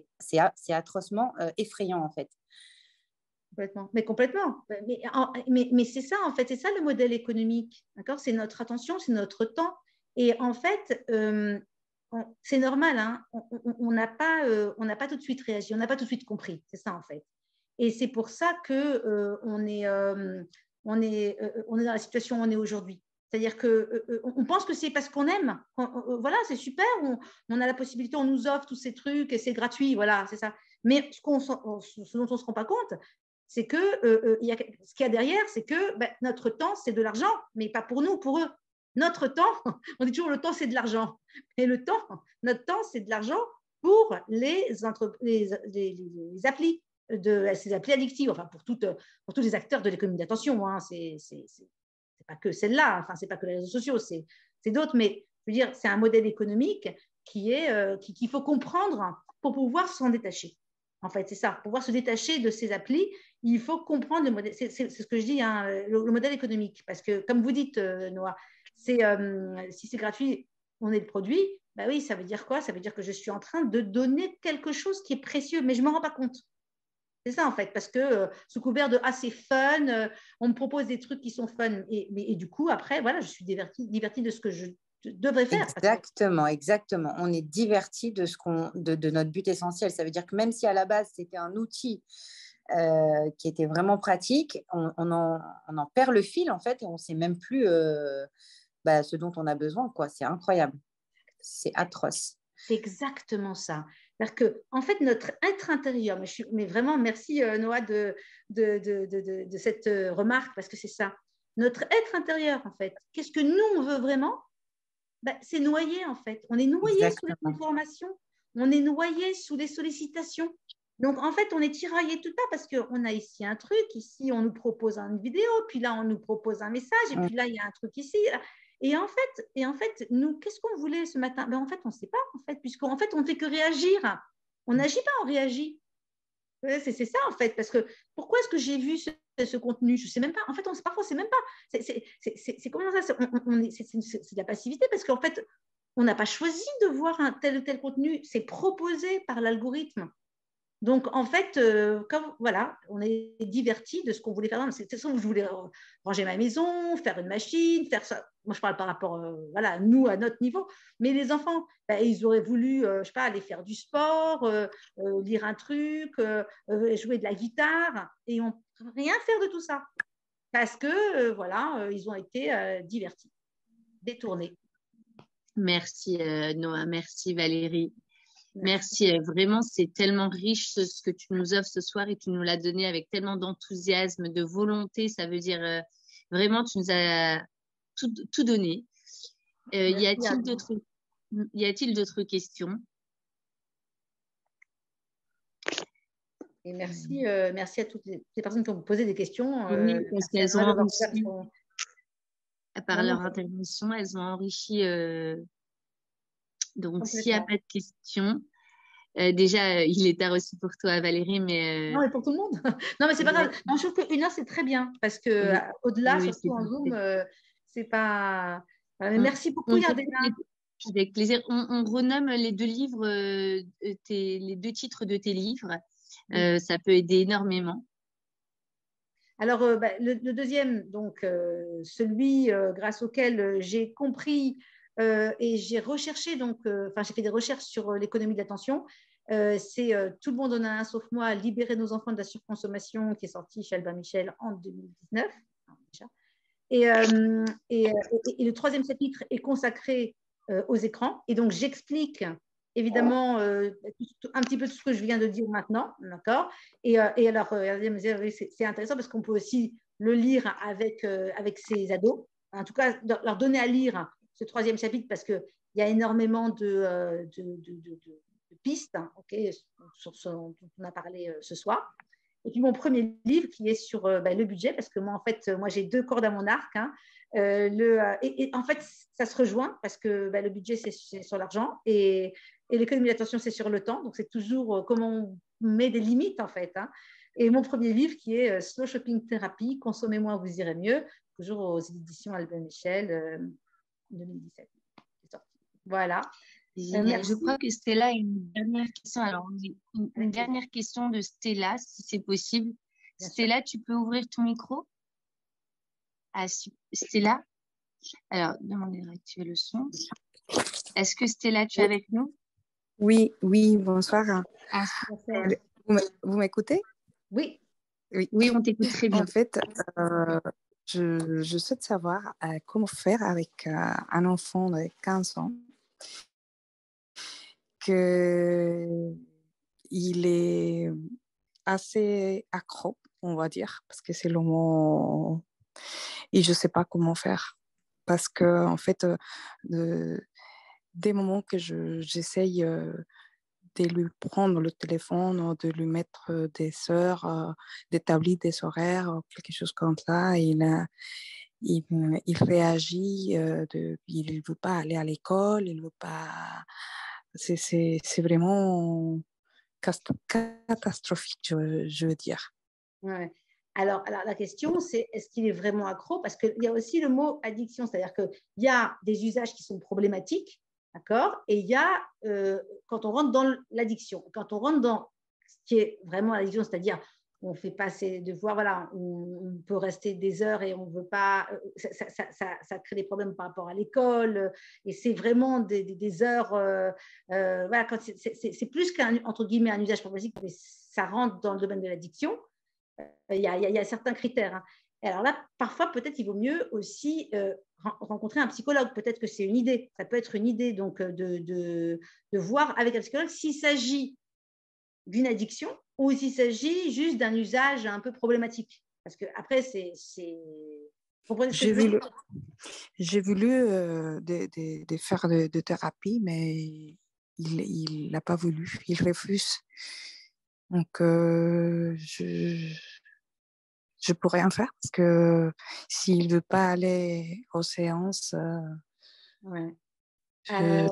C'est atrocement euh, effrayant, en fait. Complètement. Mais complètement. Mais, mais, mais c'est ça, en fait, c'est ça le modèle économique. D'accord ? C'est notre attention, c'est notre temps. Et en fait, euh, c'est normal, hein, on n'a pas, euh, on n'a pas tout de suite réagi, on n'a pas tout de suite compris, c'est ça en fait. Et c'est pour ça que euh, on, est, euh, on, est, euh, on est dans la situation où on est aujourd'hui. C'est-à-dire qu'on euh, on pense que c'est parce qu'on aime, on, on, voilà, c'est super, on, on a la possibilité, on nous offre tous ces trucs et c'est gratuit, voilà, c'est ça. Mais ce, qu'on, ce dont on ne se rend pas compte, c'est que euh, y a, ce qu'il y a derrière, c'est que ben, notre temps, c'est de l'argent, mais pas pour nous, pour eux. Notre temps, on dit toujours le temps, c'est de l'argent. Mais le temps, notre temps, c'est de l'argent pour les, entre, les, les, les applis, de, ces applis addictives, enfin pour, toutes, pour tous les acteurs de l'économie d'attention. Hein. C'est pas que celle-là, enfin, c'est pas que les réseaux sociaux, c'est d'autres, mais je veux dire, c'est un modèle économique qui est, euh, qu'il qui faut comprendre pour pouvoir s'en détacher. En fait, c'est ça. Pour pouvoir se détacher de ces applis, il faut comprendre le modèle. C'est ce que je dis, hein, le, le modèle économique. Parce que, comme vous dites, euh, Noah, Euh, si c'est gratuit, on est le produit, bah oui, ça veut dire quoi? Ça veut dire que je suis en train de donner quelque chose qui est précieux, mais je ne m'en rends pas compte. C'est ça en fait, parce que euh, sous couvert de ah c'est fun, euh, on me propose des trucs qui sont fun, et, mais, et du coup après voilà, je suis divertie, divertie de ce que je devrais faire. Exactement, exactement. On est diverti de ce qu'on, de, de notre but essentiel. Ça veut dire que même si à la base c'était un outil euh, qui était vraiment pratique, on, on, en, on en perd le fil en fait, et on ne sait même plus. Euh, Bah, ce dont on a besoin, quoi. C'est incroyable. C'est atroce. C'est exactement ça. C'est-à-dire que, en fait, notre être intérieur, mais, je suis, mais vraiment, merci euh, Noah de, de, de, de, de cette euh, remarque, parce que c'est ça. Notre être intérieur, en fait, qu'est-ce que nous, on veut vraiment? Ben, c'est noyé, en fait. On est noyé Exactement. Sous les informations. On est noyé sous les sollicitations. Donc, en fait, on est tiraillé tout ça parce qu'on a ici un truc, ici, on nous propose une vidéo, puis là, on nous propose un message, et puis là, il y a un truc ici. Et en fait, et en fait nous, qu'est-ce qu'on voulait ce matin? Ben, en fait, on ne sait pas, en fait, puisqu'en fait, on ne fait que réagir. On n'agit pas, on réagit. C'est ça, en fait, parce que pourquoi est-ce que j'ai vu ce, ce contenu? Je ne sais même pas. En fait, on, parfois, c'est même pas. C'est comment ça? C'est de la passivité, parce qu'en fait, on n'a pas choisi de voir un tel ou tel contenu. C'est proposé par l'algorithme. Donc, en fait, euh, comme, voilà, on est divertis de ce qu'on voulait faire. C'est de toute façon, je voulais ranger ma maison, faire une machine, faire ça. Moi, je parle par rapport, euh, voilà, à nous, à notre niveau. Mais les enfants, ben, ils auraient voulu, euh, je ne sais pas, aller faire du sport, euh, euh, lire un truc, euh, jouer de la guitare. Et ils n'ont rien faire de tout ça. Parce que, euh, voilà, euh, ils ont été euh, divertis, détournés. Merci, euh, Noah. Merci, Valérie. Merci, vraiment, c'est tellement riche ce, ce que tu nous offres ce soir et tu nous l'as donné avec tellement d'enthousiasme, de volonté. Ça veut dire euh, vraiment, tu nous as tout, tout donné. Euh, y a-t-il d'autres, y a-t-il d'autres questions? Et merci, euh, merci à toutes les, les personnes qui ont posé des questions. Oui, euh, parce qu'elles ont enrichi, à part leur intervention, elles ont enrichi. Euh, donc, s'il n'y a pas de questions. Euh, déjà, euh, il est tard aussi pour toi, Valérie, mais… Euh... Non, mais pour tout le monde. Non, mais c'est pas grave. Non, je trouve qu'une heure, c'est très bien, parce que oui. au-delà, oui, surtout en Zoom, euh, c'est pas… Voilà, mais on, merci beaucoup, Yardena. Avec plaisir. On, on renomme les deux livres, euh, tes, les deux titres de tes livres. Oui. Euh, ça peut aider énormément. Alors, euh, bah, le, le deuxième, donc, euh, celui euh, grâce auquel j'ai compris euh, et j'ai recherché, donc, enfin, j'ai fait des recherches sur l'économie de l'attention. Euh, c'est euh, Tout le monde en a un sauf moi, libérer nos enfants de la surconsommation, qui est sorti chez Albin Michel en deux mille dix-neuf. Et, euh, et, et, et le troisième chapitre est consacré euh, aux écrans. Et donc, j'explique évidemment euh, un petit peu tout ce que je viens de dire maintenant. D'accord. Et, euh, et alors, euh, c'est intéressant parce qu'on peut aussi le lire avec, euh, avec ses ados. En tout cas, leur donner à lire ce troisième chapitre parce qu'il y a énormément de, euh, de, de, de, de, de pistes, hein, okay, sur ce dont on a parlé euh, ce soir. Et puis mon premier livre qui est sur euh, ben, le budget, parce que moi, en fait, moi, j'ai deux cordes à mon arc. Hein. Euh, le, euh, et, et en fait, ça se rejoint parce que ben, le budget, c'est sur l'argent et, et l'économie d'attention, c'est sur le temps. Donc, c'est toujours euh, comment on met des limites, en fait. Hein. Et mon premier livre qui est euh, Slow Shopping Therapy, Consommez moins, vous irez mieux, toujours aux éditions Albin Michel, euh, deux mille dix-sept. Voilà. Génial. Euh, je crois que Stella a une dernière question. Alors, une, une dernière question de Stella, si c'est possible. Bien Stella, sûr. Tu peux ouvrir ton micro? Ah, Stella? Alors, demandez de réactiver le son. Est-ce que Stella, tu es oui. avec nous? Oui, oui, bonsoir. Ah, bonsoir. Vous m'écoutez? Oui. Oui, oui, on t'écoute très bien. En fait, euh, je, je souhaite savoir euh, comment faire avec euh, un enfant de quinze ans que il est assez accro, on va dire, parce que c'est le mot, et je sais pas comment faire, parce que en fait, euh, de, des moments que je, j'essaye euh, de lui prendre le téléphone, de lui mettre des heures, euh, d'établir des horaires, quelque chose comme ça, il a, il, il réagit, euh, de, il ne veut pas aller à l'école, il veut pas. C'est, c'est, c'est vraiment catastrophique, je, je veux dire. Ouais. Alors, alors, la question, c'est est-ce qu'il est vraiment accro? Parce qu'il y a aussi le mot addiction, c'est-à-dire qu'il y a des usages qui sont problématiques, d'accord? Et il y a, euh, quand on rentre dans l'addiction, quand on rentre dans ce qui est vraiment l'addiction, c'est-à-dire on fait pas ses devoirs, voilà, on, on peut rester des heures et on veut pas, ça, ça, ça, ça crée des problèmes par rapport à l'école, et c'est vraiment des, des, des heures, euh, euh, voilà, quand c'est plus qu'un, entre guillemets, un usage problématique, mais ça rentre dans le domaine de l'addiction. Il y, a, il y a certains critères. Hein. Alors là, parfois, peut-être il vaut mieux aussi euh, rencontrer un psychologue. Peut-être que c'est une idée. Ça peut être une idée donc, de, de, de voir avec un psychologue s'il s'agit d'une addiction ou s'il s'agit juste d'un usage un peu problématique. Parce qu'après, c'est... J'ai voulu, j'ai voulu euh, de, de, de faire de, de thérapie, mais il n'a pas voulu. Il refuse. Donc, euh, je je pourrais rien faire parce que s'il veut pas aller aux séances, euh, ouais. je... euh,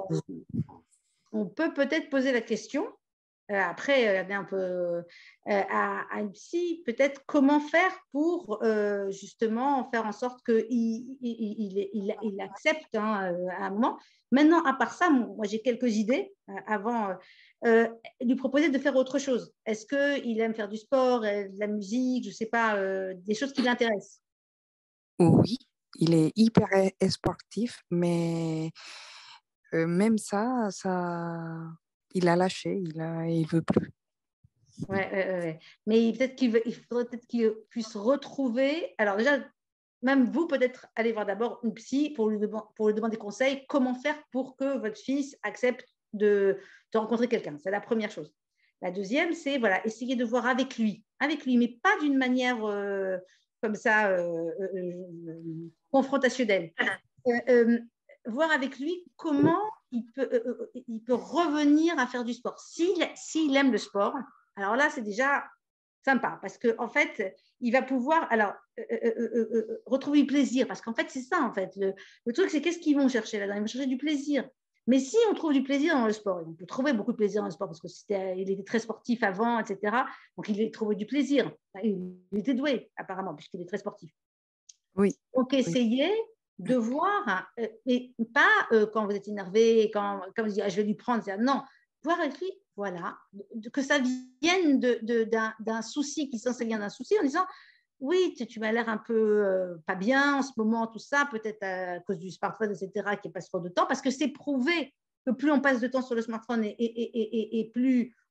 on peut peut-être poser la question. Euh, après, euh, un peu euh, à, à une psy, peut-être comment faire pour euh, justement faire en sorte qu'il il, il, il, il accepte hein, à un moment. Maintenant, à part ça, moi j'ai quelques idées euh, avant euh, lui proposer de faire autre chose. Est-ce qu'il aime faire du sport, de la musique, je ne sais pas, euh, des choses qui l'intéressent? Oui, il est hyper sportif, mais euh, même ça, ça, il a lâché, il ne il veut plus. Ouais, ouais, ouais. Mais peut-être qu'il il faudrait peut-être qu'il puisse retrouver. Alors déjà, même vous, peut-être aller voir d'abord une psy pour lui, pour lui demander conseil. Comment faire pour que votre fils accepte de, de rencontrer quelqu'un? C'est la première chose. La deuxième, c'est voilà, essayer de voir avec lui, avec lui, mais pas d'une manière euh, comme ça euh, euh, confrontationnelle. Euh, euh, voir avec lui comment il peut, euh, il peut revenir à faire du sport. S'il s'il aime le sport, alors là, c'est déjà sympa parce qu'en en fait, il va pouvoir alors, euh, euh, euh, retrouver du plaisir. Parce qu'en fait, c'est ça, en fait. Le, le truc, c'est qu'est-ce qu'ils vont chercher là-dedans? Ils vont chercher du plaisir. Mais si on trouve du plaisir dans le sport, on peut trouver beaucoup de plaisir dans le sport parce qu'il était très sportif avant, et cetera. Donc, il a trouvé du plaisir. Il était doué, apparemment, puisqu'il est très sportif. Oui. Donc, essayez oui. de voir, euh, mais pas euh, quand vous êtes énervé, quand, quand vous dites ah, je vais lui prendre. Non, voir avec lui, voilà, que ça vienne de, de, d'un souci, qui ça vient d'un souci en disant oui, tu, tu m'as l'air un peu euh, pas bien en ce moment, tout ça, peut-être à cause du smartphone, et cetera, qui passe trop de temps, parce que c'est prouvé que plus on passe de temps sur le smartphone et, et, et, et, et plus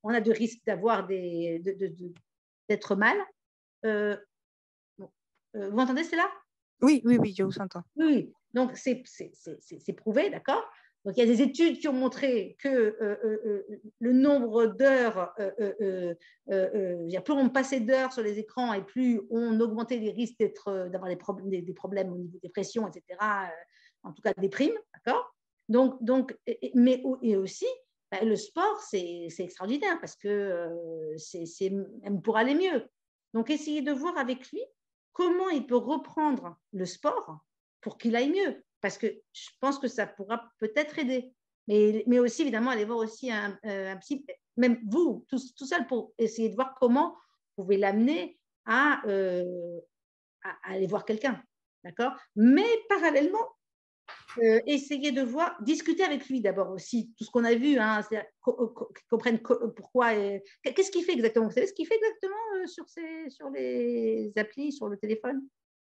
on a de risques d'avoir des, de, de, de, d'être mal. Euh, bon, euh, vous m'entendez, c'est là? Oui, oui, oui, je vous entends. Oui, donc c'est, c'est, c'est, c'est prouvé, d'accord? Donc, il y a des études qui ont montré que euh, euh, le nombre d'heures, euh, euh, euh, euh, plus on passait d'heures sur les écrans et plus on augmentait les risques d'être, d'avoir des, problèmes, des, des problèmes au niveau des pressions, et cetera, euh, en tout cas des primes, d'accord? Donc, donc, mais et aussi, bah, le sport, c'est extraordinaire parce que euh, c'est même pour aller mieux. Donc, essayez de voir avec lui comment il peut reprendre le sport pour qu'il aille mieux. Parce que je pense que ça pourra peut-être aider. Mais, mais aussi, évidemment, aller voir aussi un, un psy, même vous, tout, tout seul, pour essayer de voir comment vous pouvez l'amener à, euh, à, à aller voir quelqu'un. D'accord? Mais parallèlement, euh, essayer de voir, discuter avec lui d'abord aussi, tout ce qu'on a vu, hein, qu'ils comprennent pourquoi. Qu'est-ce qu'il fait exactement? Vous savez ce qu'il fait exactement euh, sur, ces, sur les applis, sur le téléphone?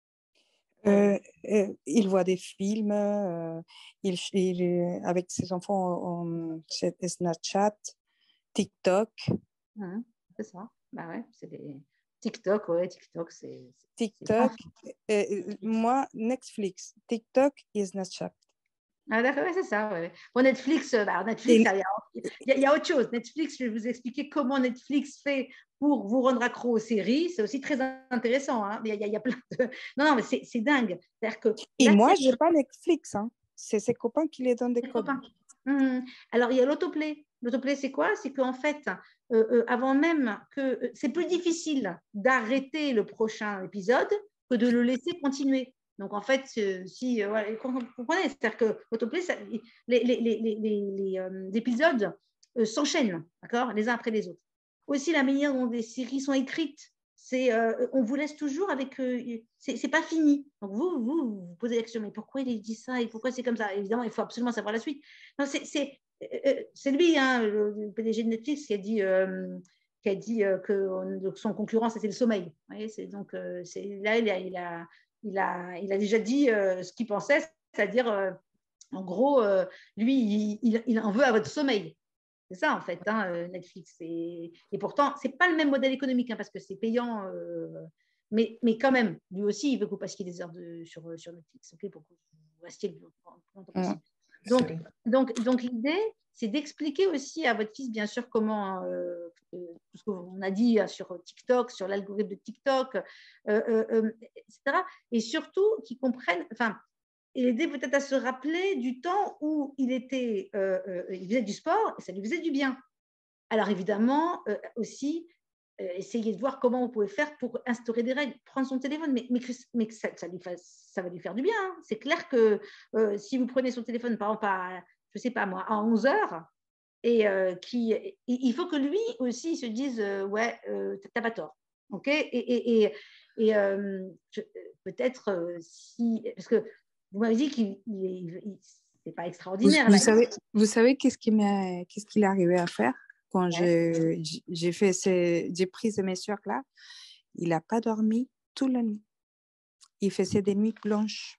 Euh, euh, il voit des films, euh, il, il, avec ses enfants, on, on, Snapchat, TikTok. Mmh, c'est ça. Bah ouais, c'est des TikTok, ouais, TikTok, c'est. TikTok, euh, moi, Netflix, TikTok et Snapchat. Ah d'accord, ouais, c'est ça. Ouais. Bon, Netflix, bah, Netflix, il y, y, y a autre chose. Netflix, je vais vous expliquer comment Netflix fait pour vous rendre accro aux séries. C'est aussi très intéressant. Hein. Il, y a, il y a plein de... Non, non, mais c'est dingue. Que et là, moi, je n'ai pas Netflix. Hein. C'est ses copains qui les donnent des codes. Mmh. Alors, il y a l'autoplay. L'autoplay, c'est quoi? C'est qu'en fait, euh, euh, avant même que... Euh, c'est plus difficile d'arrêter le prochain épisode que de le laisser continuer. Donc, en fait, euh, si... Euh, voilà, vous comprenez? C'est-à-dire que l'autoplay, les, les, les, les, les euh, épisodes euh, s'enchaînent, d'accord? Les uns après les autres. Aussi, la manière dont les séries sont écrites, c'est euh, on vous laisse toujours avec euh, c'est pas fini. Donc vous, vous vous posez la question, mais pourquoi il dit ça et pourquoi c'est comme ça? Évidemment, il faut absolument savoir la suite. C'est euh, lui, hein, le, le P D G de Netflix, qui a dit euh, qui a dit euh, que son concurrent c'était le sommeil. Vous voyez, c'est donc euh, c'est là il a, il a il a il a déjà dit euh, ce qu'il pensait, c'est-à-dire euh, en gros euh, lui il, il, il en veut à votre sommeil. C'est ça, en fait, hein, Netflix. Et, et pourtant, ce n'est pas le même modèle économique, hein, parce que c'est payant. Euh, mais, mais quand même, lui aussi, il veut que vous passiez des heures de, sur, sur Netflix, okay, pour que vous restiez le plus longtemps possible. Donc, donc, donc l'idée, c'est d'expliquer aussi à votre fils, bien sûr, comment, euh, tout ce qu'on a dit sur TikTok, sur l'algorithme de TikTok, euh, euh, et cetera. Et surtout, qu'ils comprennent... Enfin, et l'aider peut-être à se rappeler du temps où il était, euh, euh, il faisait du sport et ça lui faisait du bien. Alors évidemment, euh, aussi, euh, essayez de voir comment vous pouvez faire pour instaurer des règles, prendre son téléphone, mais, mais, mais que ça, ça, lui fasse, ça va lui faire du bien. Hein. C'est clair que euh, si vous prenez son téléphone, par exemple, à, je sais pas moi, à onze heures, et euh, qui, il faut que lui aussi se dise, euh, ouais, euh, t'as pas tort. OK? Et, et, et, et euh, peut-être euh, si, parce que vous m'avez dit qu'il n'est pas extraordinaire. Vous, vous savez, vous savez qu'est-ce qu'il qu'est-ce qu'il est arrivé à faire quand ouais. j'ai fait ces, j'ai pris ces mesures-là? Il n'a pas dormi toute la nuit. Il faisait des nuits blanches.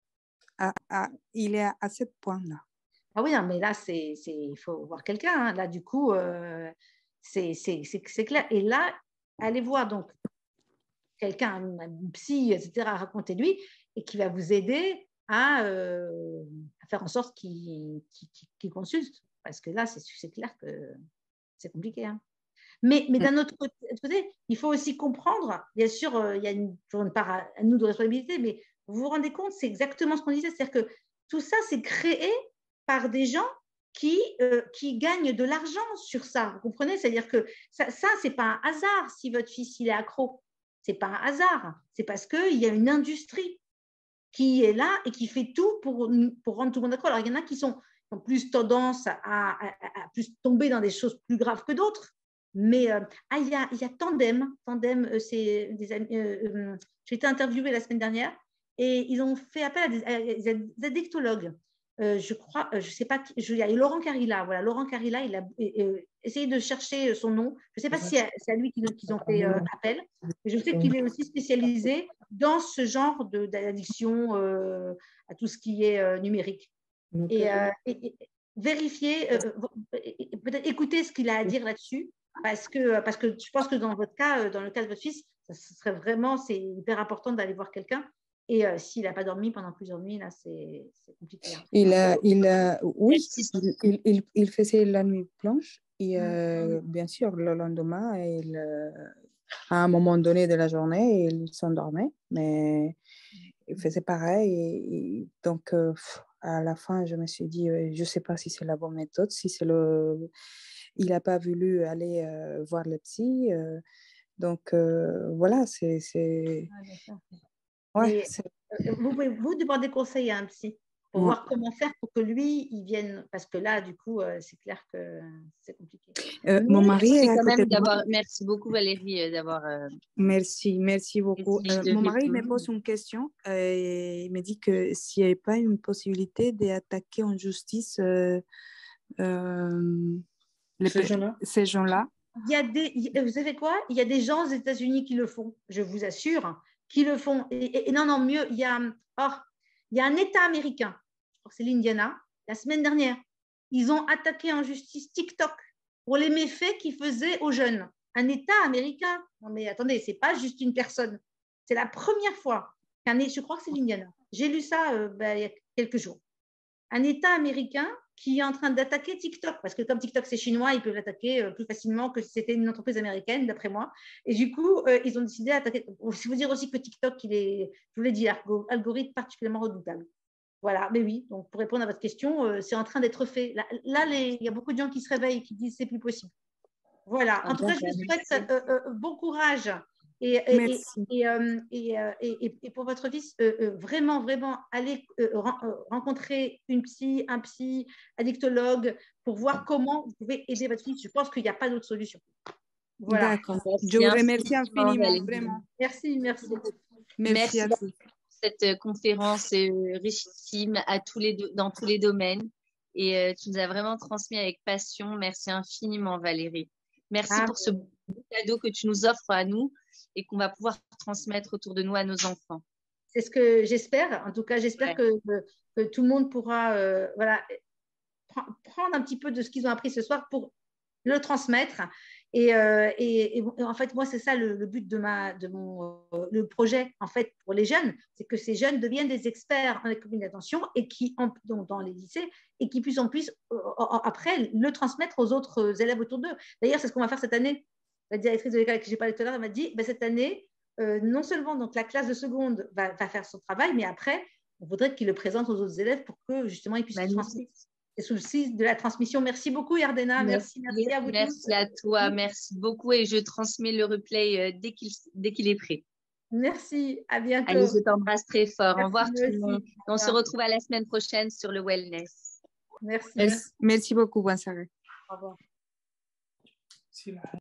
À, à, il est à ce point-là. Ah oui, non, mais là, c'est, c'est, il faut voir quelqu'un. Hein. Là, du coup, euh, c'est, c'est, c'est, c'est clair. Et là, allez voir donc quelqu'un, un psy, et cetera, racontez-lui, et qui va vous aider à, euh, à faire en sorte qu'il, qu'il, qu'il consulte. Parce que là, c'est, c'est clair que c'est compliqué. Hein. Mais, mais d'un autre côté, il faut aussi comprendre, bien sûr, euh, il y a une, une part à, à nous de responsabilité, mais vous vous rendez compte, c'est exactement ce qu'on disait, c'est-à-dire que tout ça, c'est créé par des gens qui, euh, qui gagnent de l'argent sur ça. Vous comprenez? C'est-à-dire que ça, ça ce n'est pas un hasard si votre fils il est accro. Ce n'est pas un hasard. C'est parce qu'il y a une industrie qui est là et qui fait tout pour, pour rendre tout le monde accro. Alors, il y en a qui sont, qui ont plus tendance à, à, à, à plus tomber dans des choses plus graves que d'autres. Mais euh, ah, il y a, il y a Tandem. Tandem, euh, c'est des amis. Euh, euh, j'ai été interviewée la semaine dernière et ils ont fait appel à des, à des addictologues. Euh, je crois, euh, je ne sais pas, qui, je, il y a Laurent Carilla. Voilà, Laurent Carilla, il a euh, essayé de chercher son nom. Je ne sais pas si c'est à lui qu'ils, qu'ils ont fait euh, appel. Mais je sais qu'il est aussi spécialisé dans ce genre de, d'addiction euh, à tout ce qui est euh, numérique. Et, euh, et, et vérifier, euh, peut-être écouter ce qu'il a à dire là-dessus. parce que, parce que je pense que dans votre cas, dans le cas de votre fils, ce serait vraiment, c'est hyper important d'aller voir quelqu'un. Et euh, s'il n'a pas dormi pendant plusieurs nuits, là, c'est compliqué. Hein. Il, a, il a, oui, il, il, il faisait la nuit blanche. Et euh, bien sûr, le lendemain, il, euh, à un moment donné de la journée, il s'endormait. Mais il faisait pareil. Et, et donc, euh, à la fin, je me suis dit, euh, je ne sais pas si c'est la bonne méthode, si c'est le... Il n'a pas voulu aller euh, voir le psy. Euh, donc, euh, voilà, c'est... Ah, ouais, vous pouvez vous demander conseil à un psy pour ouais. voir comment faire pour que lui, il vienne. Parce que là, du coup, euh, c'est clair que c'est compliqué. Euh, mon mari est quand même d'avoir. Merci beaucoup, Valérie, d'avoir. Euh... Merci, merci beaucoup. Euh, mon mari me pose une question. Euh, il me dit que s'il n'y avait pas une possibilité d'attaquer en justice euh, euh, les ces gens-là. Ces gens-là. Il y a des, vous savez quoi? Il y a des gens aux États-Unis qui le font, je vous assure, qui le font. Et, et, et non, non, mieux, il y a, oh, il y a un État américain, je crois que c'est l'Indiana, la semaine dernière, ils ont attaqué en justice TikTok pour les méfaits qu'ils faisaient aux jeunes. Un État américain. Non, mais attendez, c'est pas juste une personne. C'est la première fois qu'un, je crois que c'est l'Indiana. J'ai lu ça euh, ben, il y a quelques jours. Un État américain qui est en train d'attaquer TikTok, parce que comme TikTok c'est chinois, ils peuvent l'attaquer plus facilement que si c'était une entreprise américaine, d'après moi. Et du coup, euh, ils ont décidé d'attaquer. Je vous dire aussi que TikTok, il est, je vous l'ai dit, algorithme particulièrement redoutable. Voilà, mais oui, donc pour répondre à votre question, euh, c'est en train d'être fait. Là, là les, il y a beaucoup de gens qui se réveillent et qui disent c'est plus possible. Voilà, en tout cas, je vous souhaite euh, euh, bon courage. Et, et, et, et, euh, et, euh, et, et pour votre fils, euh, euh, vraiment, vraiment, allez euh, rencontrer une psy, un psy, addictologue pour voir comment vous pouvez aider votre fils. Je pense qu'il n'y a pas d'autre solution. Voilà. D'accord. Je vous remercie infiniment, vraiment. Merci, merci. Merci, merci pour cette conférence euh, richissime à tous les dans tous les domaines. Et euh, tu nous as vraiment transmis avec passion. Merci infiniment, Valérie. Merci ah, pour ce beau cadeau que tu nous offres à nous et qu'on va pouvoir transmettre autour de nous à nos enfants. C'est ce que j'espère. En tout cas, j'espère ouais. que, que, que tout le monde pourra euh, voilà, prendre un petit peu de ce qu'ils ont appris ce soir pour le transmettre. Et, euh, et, et, et en fait, moi, c'est ça le, le but de, ma, de mon euh, le projet en fait, pour les jeunes, c'est que ces jeunes deviennent des experts en économie d'attention et qui, en, dans, dans les lycées, et qui puissent en plus, euh, après, le transmettre aux autres élèves autour d'eux. D'ailleurs, c'est ce qu'on va faire cette année. La directrice de l'école avec qui j'ai parlé tout à l'heure, elle m'a dit, ben, cette année, euh, non seulement donc, la classe de seconde va, va faire son travail, mais après, on voudrait qu'ils le présentent aux autres élèves pour que justement ils puissent le transmettre. Et sous le site de la transmission. Merci beaucoup, Yardena. Merci, merci, merci à vous. Merci tous. à toi. Merci beaucoup. Et je transmets le replay dès qu'il dès qu'il est prêt. Merci. À bientôt. Allez, je t'embrasse très fort. Merci, au revoir tout le monde. On se retrouve à la semaine prochaine sur le wellness. Merci. Merci, merci beaucoup. Bonne soirée. Au revoir.